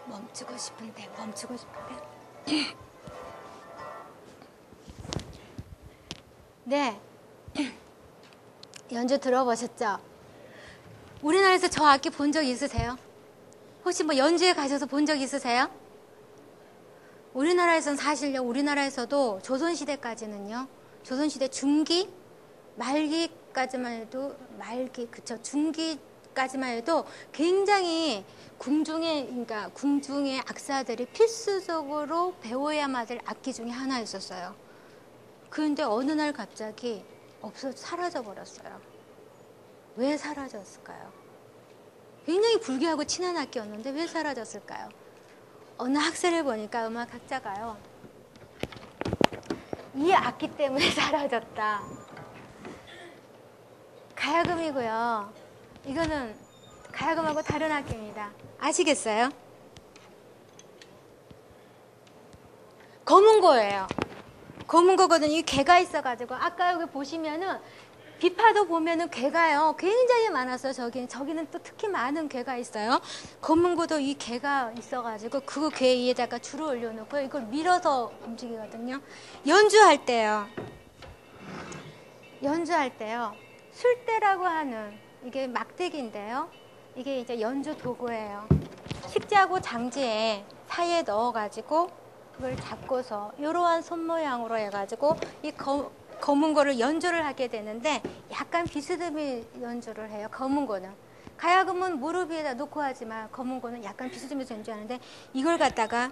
멈추고 싶은데. 네. 연주 들어보셨죠? 우리나라에서 저 악기 본 적 있으세요? 혹시 뭐 연주회 가셔서 본 적 있으세요? 우리나라에서는 사실요, 우리나라에서도 조선시대까지는요, 조선시대 중기, 말기까지만 해도, 중기까지만 해도 굉장히 그러니까 궁중의 악사들이 필수적으로 배워야만 될 악기 중에 하나였었어요. 그런데 어느 날 갑자기 사라져 버렸어요. 왜 사라졌을까요? 굉장히 불교하고 친한 악기였는데 왜 사라졌을까요? 어느 학설을 보니까 음악학자가요, 이 악기 때문에 사라졌다. 가야금이고요. 이거는 가야금하고 다른 악기입니다. 아시겠어요? 검은고예요. 검은고거든요. 이 개가 있어가지고 아까 여기 보시면은 비파도 보면은 개가요 굉장히 많았어요. 저기는 또 특히 많은 개가 있어요. 검은고도 이 개가 있어가지고 그 개 위에다가 줄을 올려놓고 이걸 밀어서 움직이거든요. 연주할 때요. 술대라고 하는 이게 막대기인데요. 이게 이제 연주 도구예요. 십자고 장지에 사이에 넣어가지고 그걸 잡고서 이러한 손 모양으로 해가지고 이 검은 거를 연주를 하게 되는데 약간 비스듬히 연주를 해요. 검은 거는. 가야금은 무릎 위에다 놓고 하지만 검은 거는 약간 비스듬해서 연주하는데 이걸 갖다가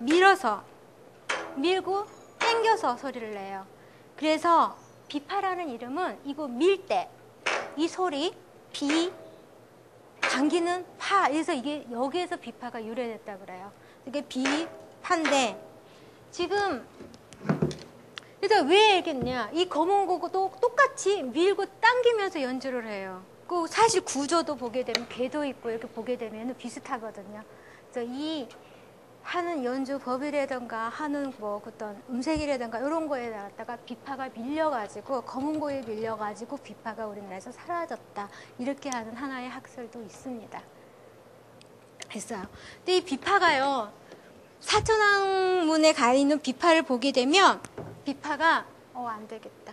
밀고 당겨서 소리를 내요. 그래서 비파라는 이름은 이거 밀 때 이 소리 비 당기는 파, 그래서 이게 여기에서 비파가 유래됐다 그래요. 이게 비파인데 지금 그래서 왜 알겠냐? 이 검은 거도 똑같이 밀고 당기면서 연주를 해요. 그 사실 구조도 보게 되면 개도 있고 이렇게 보게 되면 비슷하거든요. 그래서 이 하는 연주 법이라든가 하는 뭐 어떤 음색이라든가 이런 거에 나갔다가 비파가 밀려가지고 검은 거에 밀려가지고 비파가 우리나라에서 사라졌다. 이렇게 하는 하나의 학설도 있습니다. 했어요. 근데 이 비파가요. 사천왕문에 가 있는 비파를 보게 되면 비파가 안 되겠다.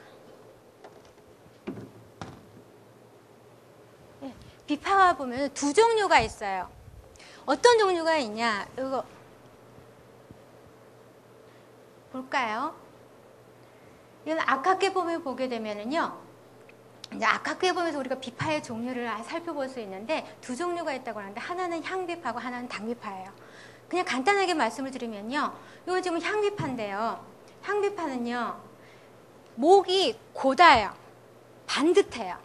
예, 비파가 보면 두 종류가 있어요. 어떤 종류가 있냐? 이거 볼까요? 이건 악학계 범을 보게 되면은요. 이제 악학계 범에서 우리가 비파의 종류를 살펴볼 수 있는데 두 종류가 있다고 하는데 하나는 향비파고 하나는 당비파예요. 그냥 간단하게 말씀을 드리면요. 이거 지금 향비파인데요. 향비파는요. 목이 고다요. 반듯해요.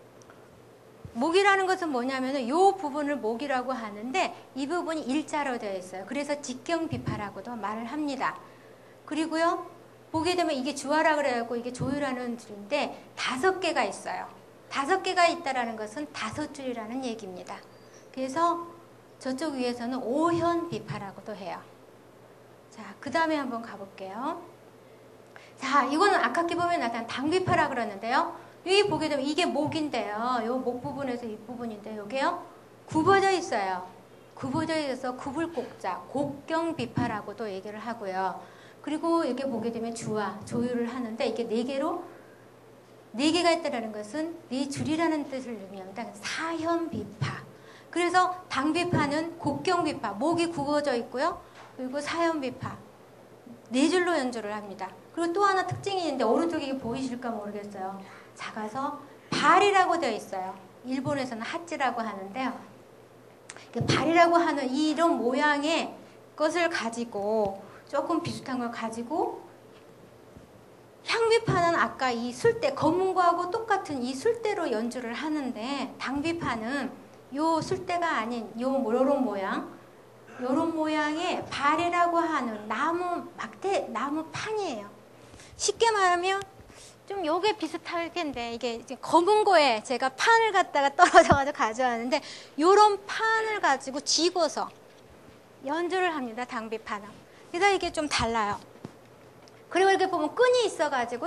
목이라는 것은 뭐냐면은 이 부분을 목이라고 하는데 이 부분이 일자로 되어 있어요. 그래서 직경비파라고도 말을 합니다. 그리고요. 보게 되면 이게 주화라 그래갖고 이게 조유라는 줄인데 5개가 있어요. 5개가 있다라는 것은 5줄이라는 얘기입니다. 그래서 저쪽 위에서는 오현비파라고도 해요. 자, 그 다음에 한번 가볼게요. 자, 이거는 악학기 보면 나타난 당비파라 그러는데요. 여기 보게 되면 이게 목인데요. 이 목 부분에서 이 부분인데 여기요. 굽어져 있어요. 굽어져 있어서 굽을곡자, 곡경비파라고도 얘기를 하고요. 그리고 이렇게 보게 되면 주화, 조유를 하는데 이게 4개가 있다는 것은 4줄이라는 뜻을 의미합니다. 사현비파. 그래서 당비파는 곡경비파, 목이 굽어져 있고요. 그리고 사현비파, 4줄로 연주를 합니다. 그리고 또 하나 특징이 있는데 오른쪽에 보이실까 모르겠어요. 작아서 발이라고 되어 있어요. 일본에서는 하찌라고 하는데요. 발이라고 하는 이런 모양의 것을 가지고 조금 비슷한 걸 가지고 향비파는 아까 이 술대, 검은 거하고 똑같은 이 술대로 연주를 하는데 당비파는 요 술대가 아닌 요런 모양의 발이라고 하는 나무 판이에요. 쉽게 말하면 좀 요게 비슷할 텐데 이게 이제 검은 거에 제가 판을 갖다가 떨어져가지고 가져왔는데 요런 판을 가지고 쥐고서 연주를 합니다. 당비파는. 그래서 이게 좀 달라요. 그리고 이렇게 보면 끈이 있어가지고요.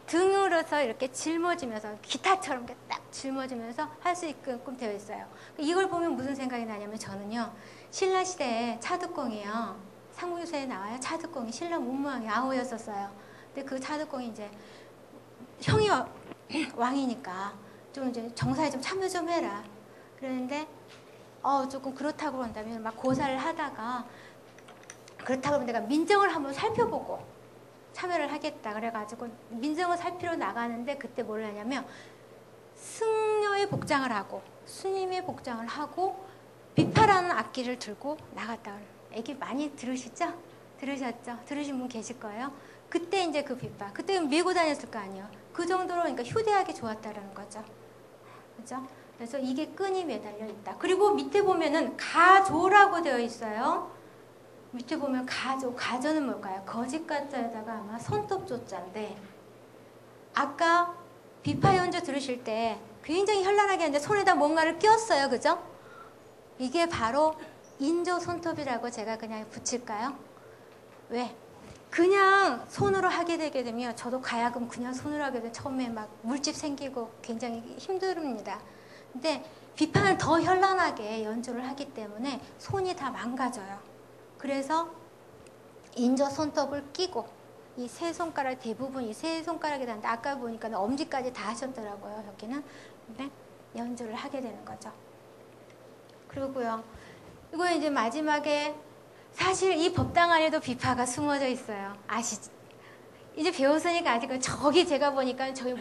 등으로서 이렇게 짊어지면서 기타처럼 이렇게 딱 짊어지면서 할 수 있게끔 되어 있어요. 이걸 보면 무슨 생각이 나냐면 저는요. 신라 시대에 차두공이요. 삼국유사에 나와요. 차두공이 신라 문무왕이 아우였었어요. 근데 그 차두공이 이제 형이 왕이니까 좀 이제 정사에 좀 참여 좀 해라. 그랬는데 조금 그렇다고 그런다면 막 고사를 하다가 그렇다고 하면 내가 민정을 한번 살펴보고 참여를 하겠다. 그래가지고 민정을 살피러 나가는데 그때 뭘 하냐면 승려의 복장을 하고 스님의 복장을 하고 비파라는 악기를 들고 나갔다. 얘기 많이 들으시죠? 들으셨죠? 들으신 분 계실 거예요. 그때 이제 그 비파, 그때 메고 다녔을 거 아니에요. 그 정도로 그러니까 휴대하게 좋았다라는 거죠. 그죠? 그래서 이게 끈이 매달려 있다. 그리고 밑에 보면은 가조라고 되어 있어요. 밑에 보면 가조, 가조는 뭘까요? 거짓가자에다가 아마 손톱조자인데 아까 비파 연주 들으실 때 굉장히 현란하게 하는데 손에다 뭔가를 끼웠어요. 그죠? 이게 바로 인조 손톱이라고 제가 그냥 붙일까요? 왜? 그냥 손으로 하게 되게 되면 저도 가야금 그냥 손으로 하게 되면 처음에 막 물집 생기고 굉장히 힘듭니다. 근데 비파는 더 현란하게 연주를 하기 때문에 손이 다 망가져요. 그래서 인조 손톱을 끼고 이 세 손가락 대부분 이 세 손가락이 다는데 아까 보니까 엄지까지 다 하셨더라고요. 여기는 네? 연주를 하게 되는 거죠. 그리고요. 이거 이제 마지막에 사실 이 법당 안에도 비파가 숨어져 있어요. 아시죠? 이제 배웠으니까 아직 저기 제가 보니까 저기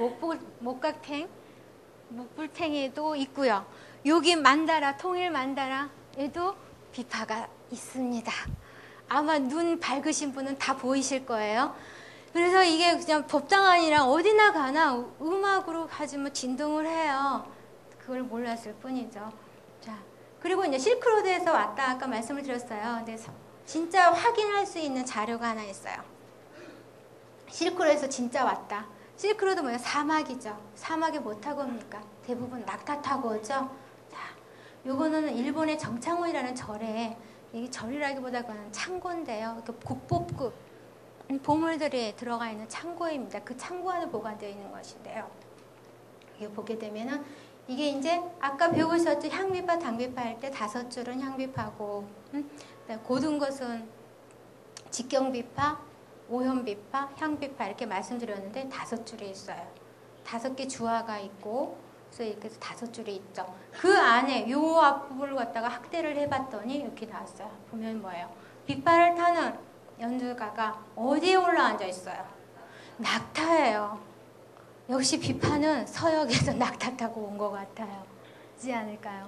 목불탱에도 있고요. 여기 만다라 통일 만다라에도 비파가 있습니다. 아마 눈 밝으신 분은 다 보이실 거예요. 그래서 이게 그냥 법당 안이랑 어디나 가나 음악으로 하지만 진동을 해요. 그걸 몰랐을 뿐이죠. 자, 그리고 이제 실크로드에서 왔다 아까 말씀을 드렸어요. 근데 진짜 확인할 수 있는 자료가 하나 있어요. 실크로드에서 진짜 왔다. 실크로드 뭐예요? 사막이죠. 사막에 뭐 타고 옵니까? 대부분 낙타 타고 오죠. 자, 요거는 일본의 정창훈이라는 절에 이게 절이라기보다 그는 창고인데요. 국보급 보물들이 들어가 있는 창고입니다. 그 창고 안에 보관되어 있는 것인데요. 이게 보게 되면은 이게 이제 아까 배우셨죠? 향비파, 당비파 할 때 5줄은 향비파고, 고든 것은 직경비파, 오현비파, 향비파 이렇게 말씀드렸는데 5줄이 있어요. 5개 주화가 있고, 그래서 이렇게 5줄이 있죠. 그 안에 요 앞부분을 갖다가 학대를 해봤더니 이렇게 나왔어요. 보면 뭐예요? 비파를 타는 연주가가 어디에 올라앉아 있어요? 낙타예요. 역시 비파는 서역에서 낙타 타고 온 것 같아요. 그렇지 않을까요?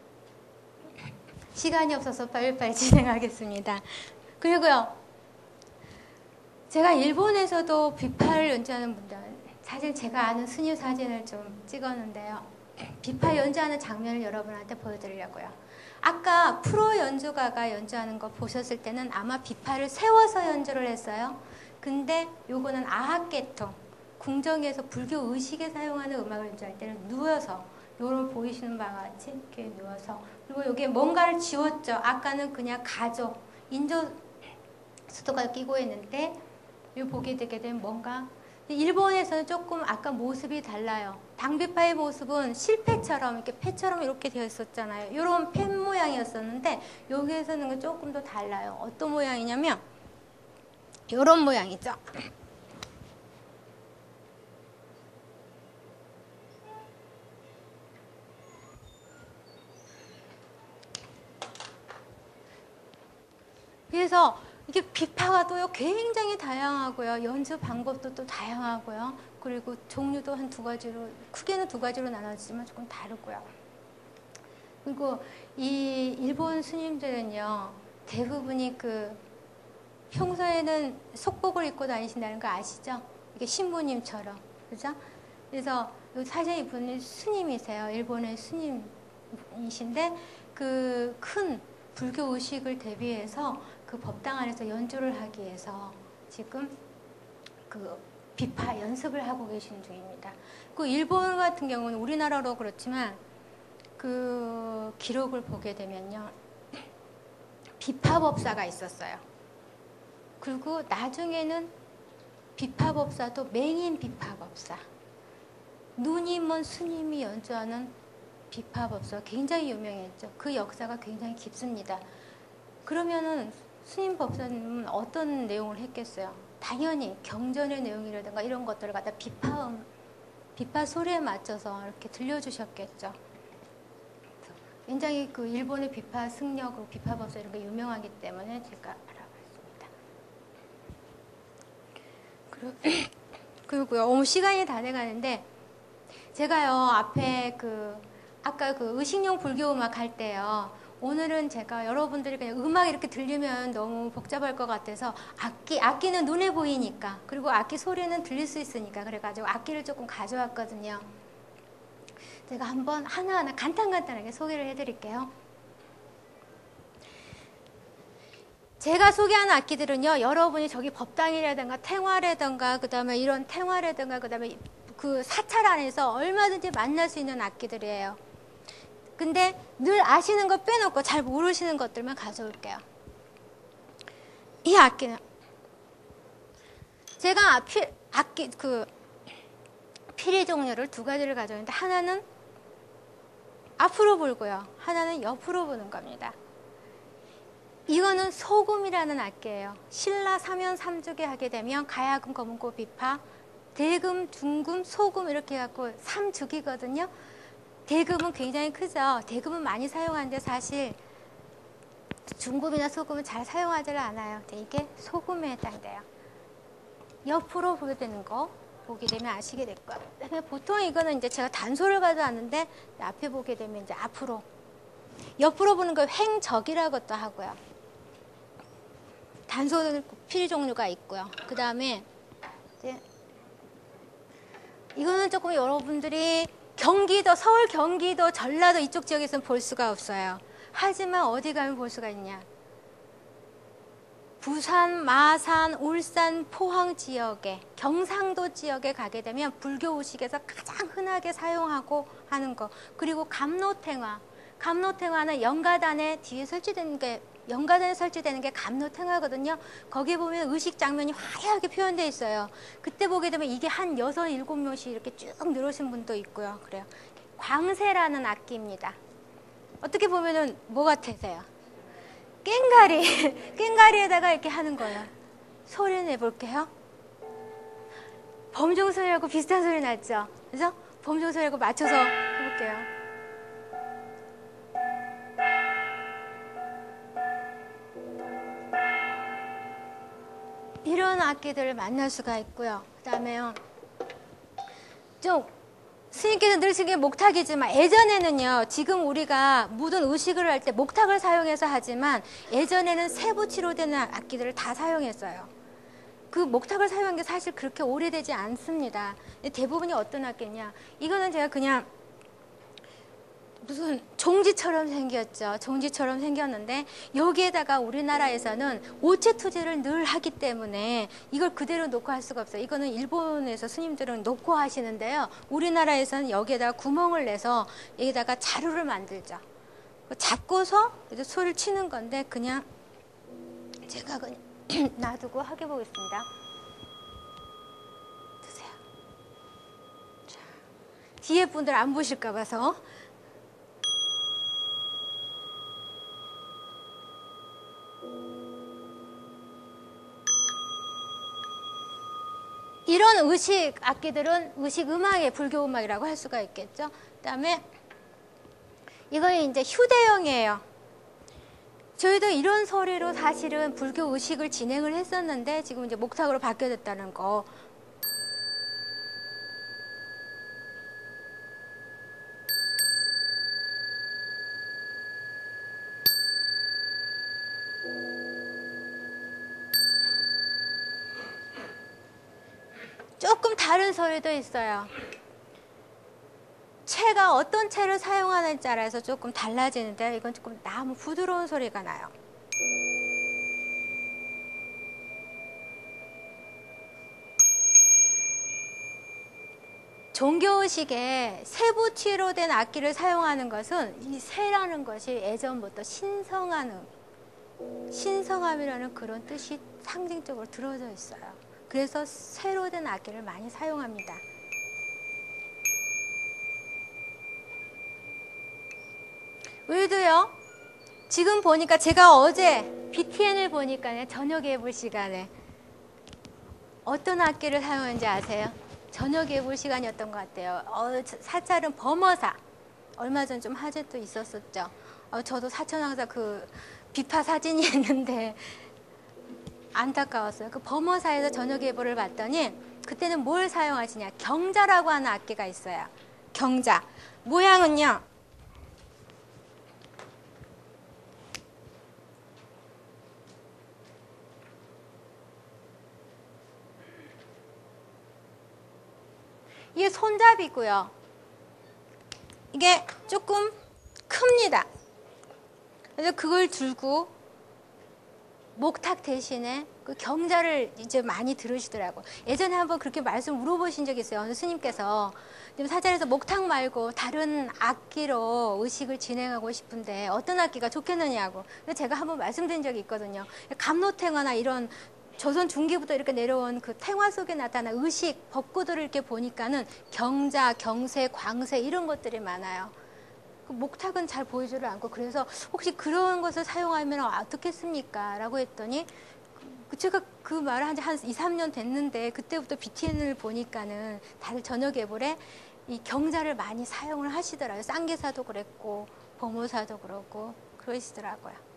시간이 없어서 빨리빨리 진행하겠습니다. 그리고요. 제가 일본에서도 비파를 연주하는 분들 사실 제가 아는 스님 사진을 좀 찍었는데요. 비파 연주하는 장면을 여러분한테 보여드리려고요. 아까 프로 연주가가 연주하는 거 보셨을 때는 아마 비파를 세워서 연주를 했어요. 근데 요거는 아하케통, 궁정에서 불교 의식에 사용하는 음악을 연주할 때는 누워서 요런 보이시는 바와 같이 이렇게 누워서 그리고 여기에 뭔가를 지웠죠. 아까는 그냥 가조, 인조 수도가 끼고 있는데 요 보게 되게 되면 뭔가 일본에서는 조금 아까 모습이 달라요. 당비파의 모습은 실패처럼 이렇게 패처럼 이렇게 되어 있었잖아요. 이런 펜 모양이었었는데 여기에서는 조금 더 달라요. 어떤 모양이냐면 이런 모양이죠. 그래서 이게 비파가 또 굉장히 다양하고요. 연주 방법도 또 다양하고요. 그리고 종류도 한 2가지로, 크게는 2가지로 나눠지지만 조금 다르고요. 그리고 이 일본 스님들은요, 대부분이 평소에는 속복을 입고 다니신다는 거 아시죠? 이게 신부님처럼. 그죠? 그래서 사실 이분이 스님이세요. 일본의 스님이신데, 그 큰 불교 의식을 대비해서 그 법당 안에서 연주를 하기 위해서 지금 그 비파 연습을 하고 계신 중입니다. 그 일본 같은 경우는 우리나라로 그렇지만 그 기록을 보게 되면요. 비파법사가 있었어요. 그리고 나중에는 비파법사도 맹인 비파법사. 눈이 먼 스님이 연주하는 비파법사가 굉장히 유명했죠. 그 역사가 굉장히 깊습니다. 그러면은 스님 법사님은 어떤 내용을 했겠어요? 당연히 경전의 내용이라든가 이런 것들을 갖다 비파 소리에 맞춰서 이렇게 들려주셨겠죠. 굉장히 그 일본의 비파 승려고 비파 법사 이런 게 유명하기 때문에 제가 알아봤습니다. 그리고요, 시간이 다 돼가는데 제가요 앞에 아까 그 의식용 불교 음악 할 때요. 오늘은 제가 여러분들이 그냥 음악 이렇게 들리면 너무 복잡할 것 같아서 악기는 눈에 보이니까, 그리고 악기 소리는 들릴 수 있으니까 그래가지고 악기를 조금 가져왔거든요. 제가 한번 하나하나 간단하게 소개를 해드릴게요. 제가 소개하는 악기들은요, 여러분이 저기 법당이라든가 탱화라든가 그다음에 이런 탱화라든가 그다음에 그 사찰 안에서 얼마든지 만날 수 있는 악기들이에요. 근데 늘 아시는 거 빼놓고 잘 모르시는 것들만 가져올게요. 이 악기는 제가 피리 종류를 두 가지를 가져오는데 하나는 앞으로 불고요. 하나는 옆으로 부는 겁니다. 이거는 소금이라는 악기예요. 신라 삼연 삼주기 하게 되면 가야금, 검은고, 비파, 대금, 중금, 소금 이렇게 해갖고 3주기거든요. 대금은 굉장히 크죠. 대금은 많이 사용하는데 사실 중금이나 소금은 잘 사용하지 않아요. 이게 소금에 해당돼요. 옆으로 보게 되는 거 보게 되면 아시게 될 거예요. 보통 이거는 이제 제가 단소를 가져왔는데 앞에 보게 되면 이제 앞으로, 옆으로 보는 걸 횡적이라고 또 하고요. 단소는 피리 종류가 있고요. 그 다음에 이제 이거는 조금 여러분들이 경기도, 서울, 경기도, 전라도 이쪽 지역에서는 볼 수가 없어요. 하지만 어디 가면 볼 수가 있냐? 부산, 마산, 울산, 포항 지역에, 경상도 지역에 가게 되면 불교 의식에서 가장 흔하게 사용하고 하는 거. 그리고 감로탱화. 감로탱화는 연가단에 뒤에 설치되는 게, 연가단에 설치되는 게 감로탱화거든요. 거기 보면 의식 장면이 화려하게 표현되어 있어요. 그때 보게 되면 이게 한 6, 7명씩 이렇게 쭉 늘어오신 분도 있고요. 그래요. 광세라는 악기입니다. 어떻게 보면은 뭐 같으세요? 꽹가리. 꽹가리에다가 이렇게 하는 거예요. 소리 내볼게요. 범종소리하고 비슷한 소리 났죠? 그래서 범종소리하고 맞춰서 해볼게요. 이런 악기들을 만날 수가 있고요. 그 다음에요. 좀 스님께서 늘으신 게 목탁이지만 예전에는요. 지금 우리가 모든 의식을 할 때 목탁을 사용해서 하지만 예전에는 세부치로 되는 악기들을 다 사용했어요. 그 목탁을 사용한 게 사실 그렇게 오래되지 않습니다. 대부분이 어떤 악기냐. 이거는 제가 그냥 무슨 종지처럼 생겼죠. 종지처럼 생겼는데 여기에다가 우리나라에서는 오체 투제를 늘 하기 때문에 이걸 그대로 놓고 할 수가 없어요. 이거는 일본에서 스님들은 놓고 하시는데요. 우리나라에서는 여기에다가 구멍을 내서 여기다가 자루를 만들죠. 잡고서 이제 소리를 치는 건데 그냥 제가 그냥 놔두고 하게 보겠습니다. 드세요. 자, 뒤에 분들 안 보실까 봐서. 이런 의식 악기들은 의식 음악의 불교 음악이라고 할 수가 있겠죠. 그다음에 이건 이제 휴대용이에요. 저희도 이런 소리로 사실은 불교 의식을 진행을 했었는데 지금 이제 목탁으로 바뀌어졌다는 거. 조금 다른 소리도 있어요. 채가 어떤 채를 사용하는지 따라서 조금 달라지는데 이건 조금 너무 부드러운 소리가 나요. 종교의식에 세부치로 된 악기를 사용하는 것은 이 세라는 것이 예전부터 신성함이라는 그런 뜻이 상징적으로 들어져 있어요. 그래서 새로 된 악기를 많이 사용합니다. 우리도요, 지금 보니까 제가 어제 BTN을 보니까 저녁 예불 시간에 어떤 악기를 사용하는지 아세요? 저녁 예불 시간이었던 것 같아요. 사찰은 범어사. 얼마 전 좀 화제도 있었었죠. 저도 사천왕사 그 비파 사진이 있는데 안타까웠어요. 그 범어사에서 저녁 예불을 봤더니 그때는 뭘 사용하시냐? 경자라고 하는 악기가 있어요. 경자. 모양은요, 이게 손잡이고요. 이게 조금 큽니다. 그래서 그걸 들고 목탁 대신에 그 경자를 이제 많이 들으시더라고요. 예전에 한번 그렇게 말씀 물어보신 적이 있어요. 어느 스님께서 사찰에서 목탁 말고 다른 악기로 의식을 진행하고 싶은데 어떤 악기가 좋겠느냐고. 제가 한번 말씀드린 적이 있거든요. 감로탱화나 이런 조선 중기부터 이렇게 내려온 그 탱화 속에 나타난 의식, 법구들을 이렇게 보니까는 경자, 경세, 광세 이런 것들이 많아요. 그 목탁은 잘 보이지를 않고, 그래서 혹시 그런 것을 사용하면 어떻겠습니까? 라고 했더니 제가 그 말을 한 2, 3년 됐는데 그때부터 BTN을 보니까는 다들 저녁 예불에 이 경자를 많이 사용을 하시더라고요. 쌍계사도 그랬고 범호사도 그렇고 그러시더라고요.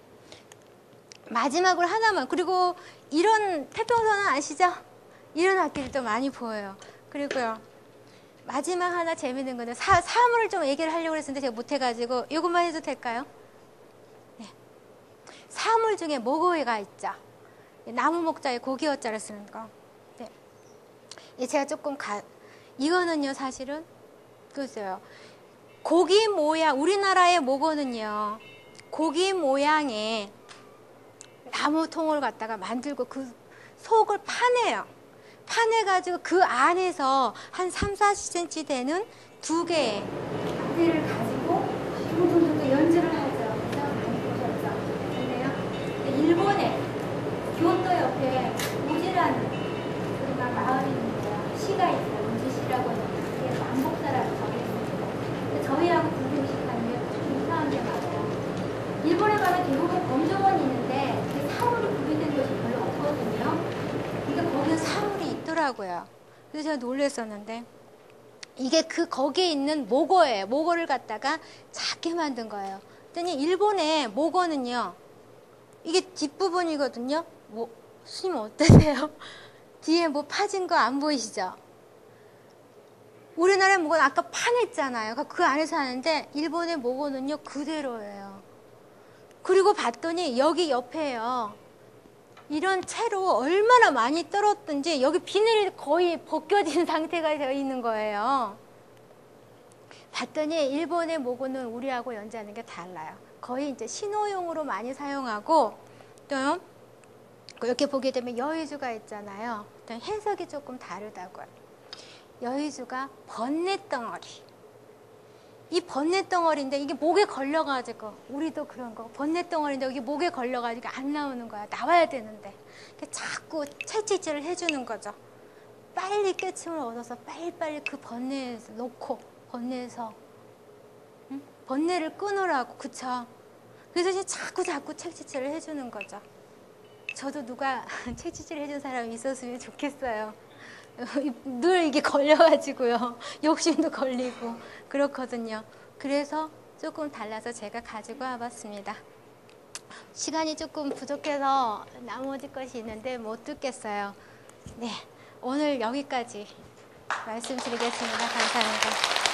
마지막으로 하나만, 그리고 이런 태평선은 아시죠? 이런 악기들도 많이 보여요. 그리고요, 마지막 하나 재밌는 건데 사물을 좀 얘기를 하려고 했는데 제가 못해가지고 이것만 해도 될까요? 네. 사물 중에 모고이가 있죠. 나무 목자에 고기 어자를 쓰는 거. 네. 제가 조금 이거는요, 사실은 글쎄요, 고기 모양, 우리나라의 모고는요, 고기 모양의 나무통을 갖다가 만들고 그 속을 파내요. 파내가지고 그 안에서 한 3, 40cm 되는 두 개의 악기를 가지고 어느 정도 연주를 하죠. 그래서 많이 보셨죠. 근데요, 일본의 교토 옆에 우지라는 그런 마을이 있는데요. 시가 있어요. 우지시라고 하는 그게 남북사라고 적혀있습니다. 저희하고 불교식하는 게 좀 이상한 게 많아요. 일본에 가면 대부분 검정원이 있는데 사물이 구비된 곳이 별로 없거든요. 근데 거기는 사물이 있더라고요. 그래서 제가 놀랐었는데 이게 거기에 있는 모고예요. 모고를 갖다가 작게 만든 거예요. 그랬더니 일본의 모고는요, 이게 뒷부분이거든요. 스님 어떠세요? 뒤에 뭐 파진 거 안 보이시죠? 우리나라의 모고는 아까 파냈잖아요. 그 안에서 하는데 일본의 모고는요, 그대로예요. 그리고 봤더니 여기 옆에요, 이런 채로 얼마나 많이 떨었든지 여기 비늘이 거의 벗겨진 상태가 되어 있는 거예요. 봤더니 일본의 모고는 우리하고 연주하는 게 달라요. 거의 이제 신호용으로 많이 사용하고, 또 이렇게 보게 되면 여의주가 있잖아요. 해석이 조금 다르다고요. 여의주가 번뇌덩어리. 이 번뇌덩어리인데 이게 목에 걸려가지고, 우리도 그런 거, 번뇌덩어리인데 이게 목에 걸려가지고 안 나오는 거야. 나와야 되는데 자꾸 채찍질을 해주는 거죠. 빨리 깨침을 얻어서 빨리빨리 그 번뇌에서 놓고, 번뇌에서 번뇌를 끊으라고. 그쵸? 그래서 이제 자꾸 채찍질을 해주는 거죠. 저도 누가 채찍질 해준 사람이 있었으면 좋겠어요. 늘 이게 걸려가지고요, 욕심도 걸리고 그렇거든요. 그래서 조금 달라서 제가 가지고 와봤습니다. 시간이 조금 부족해서 나머지 것이 있는데 못 듣겠어요. 네, 오늘 여기까지 말씀드리겠습니다. 감사합니다.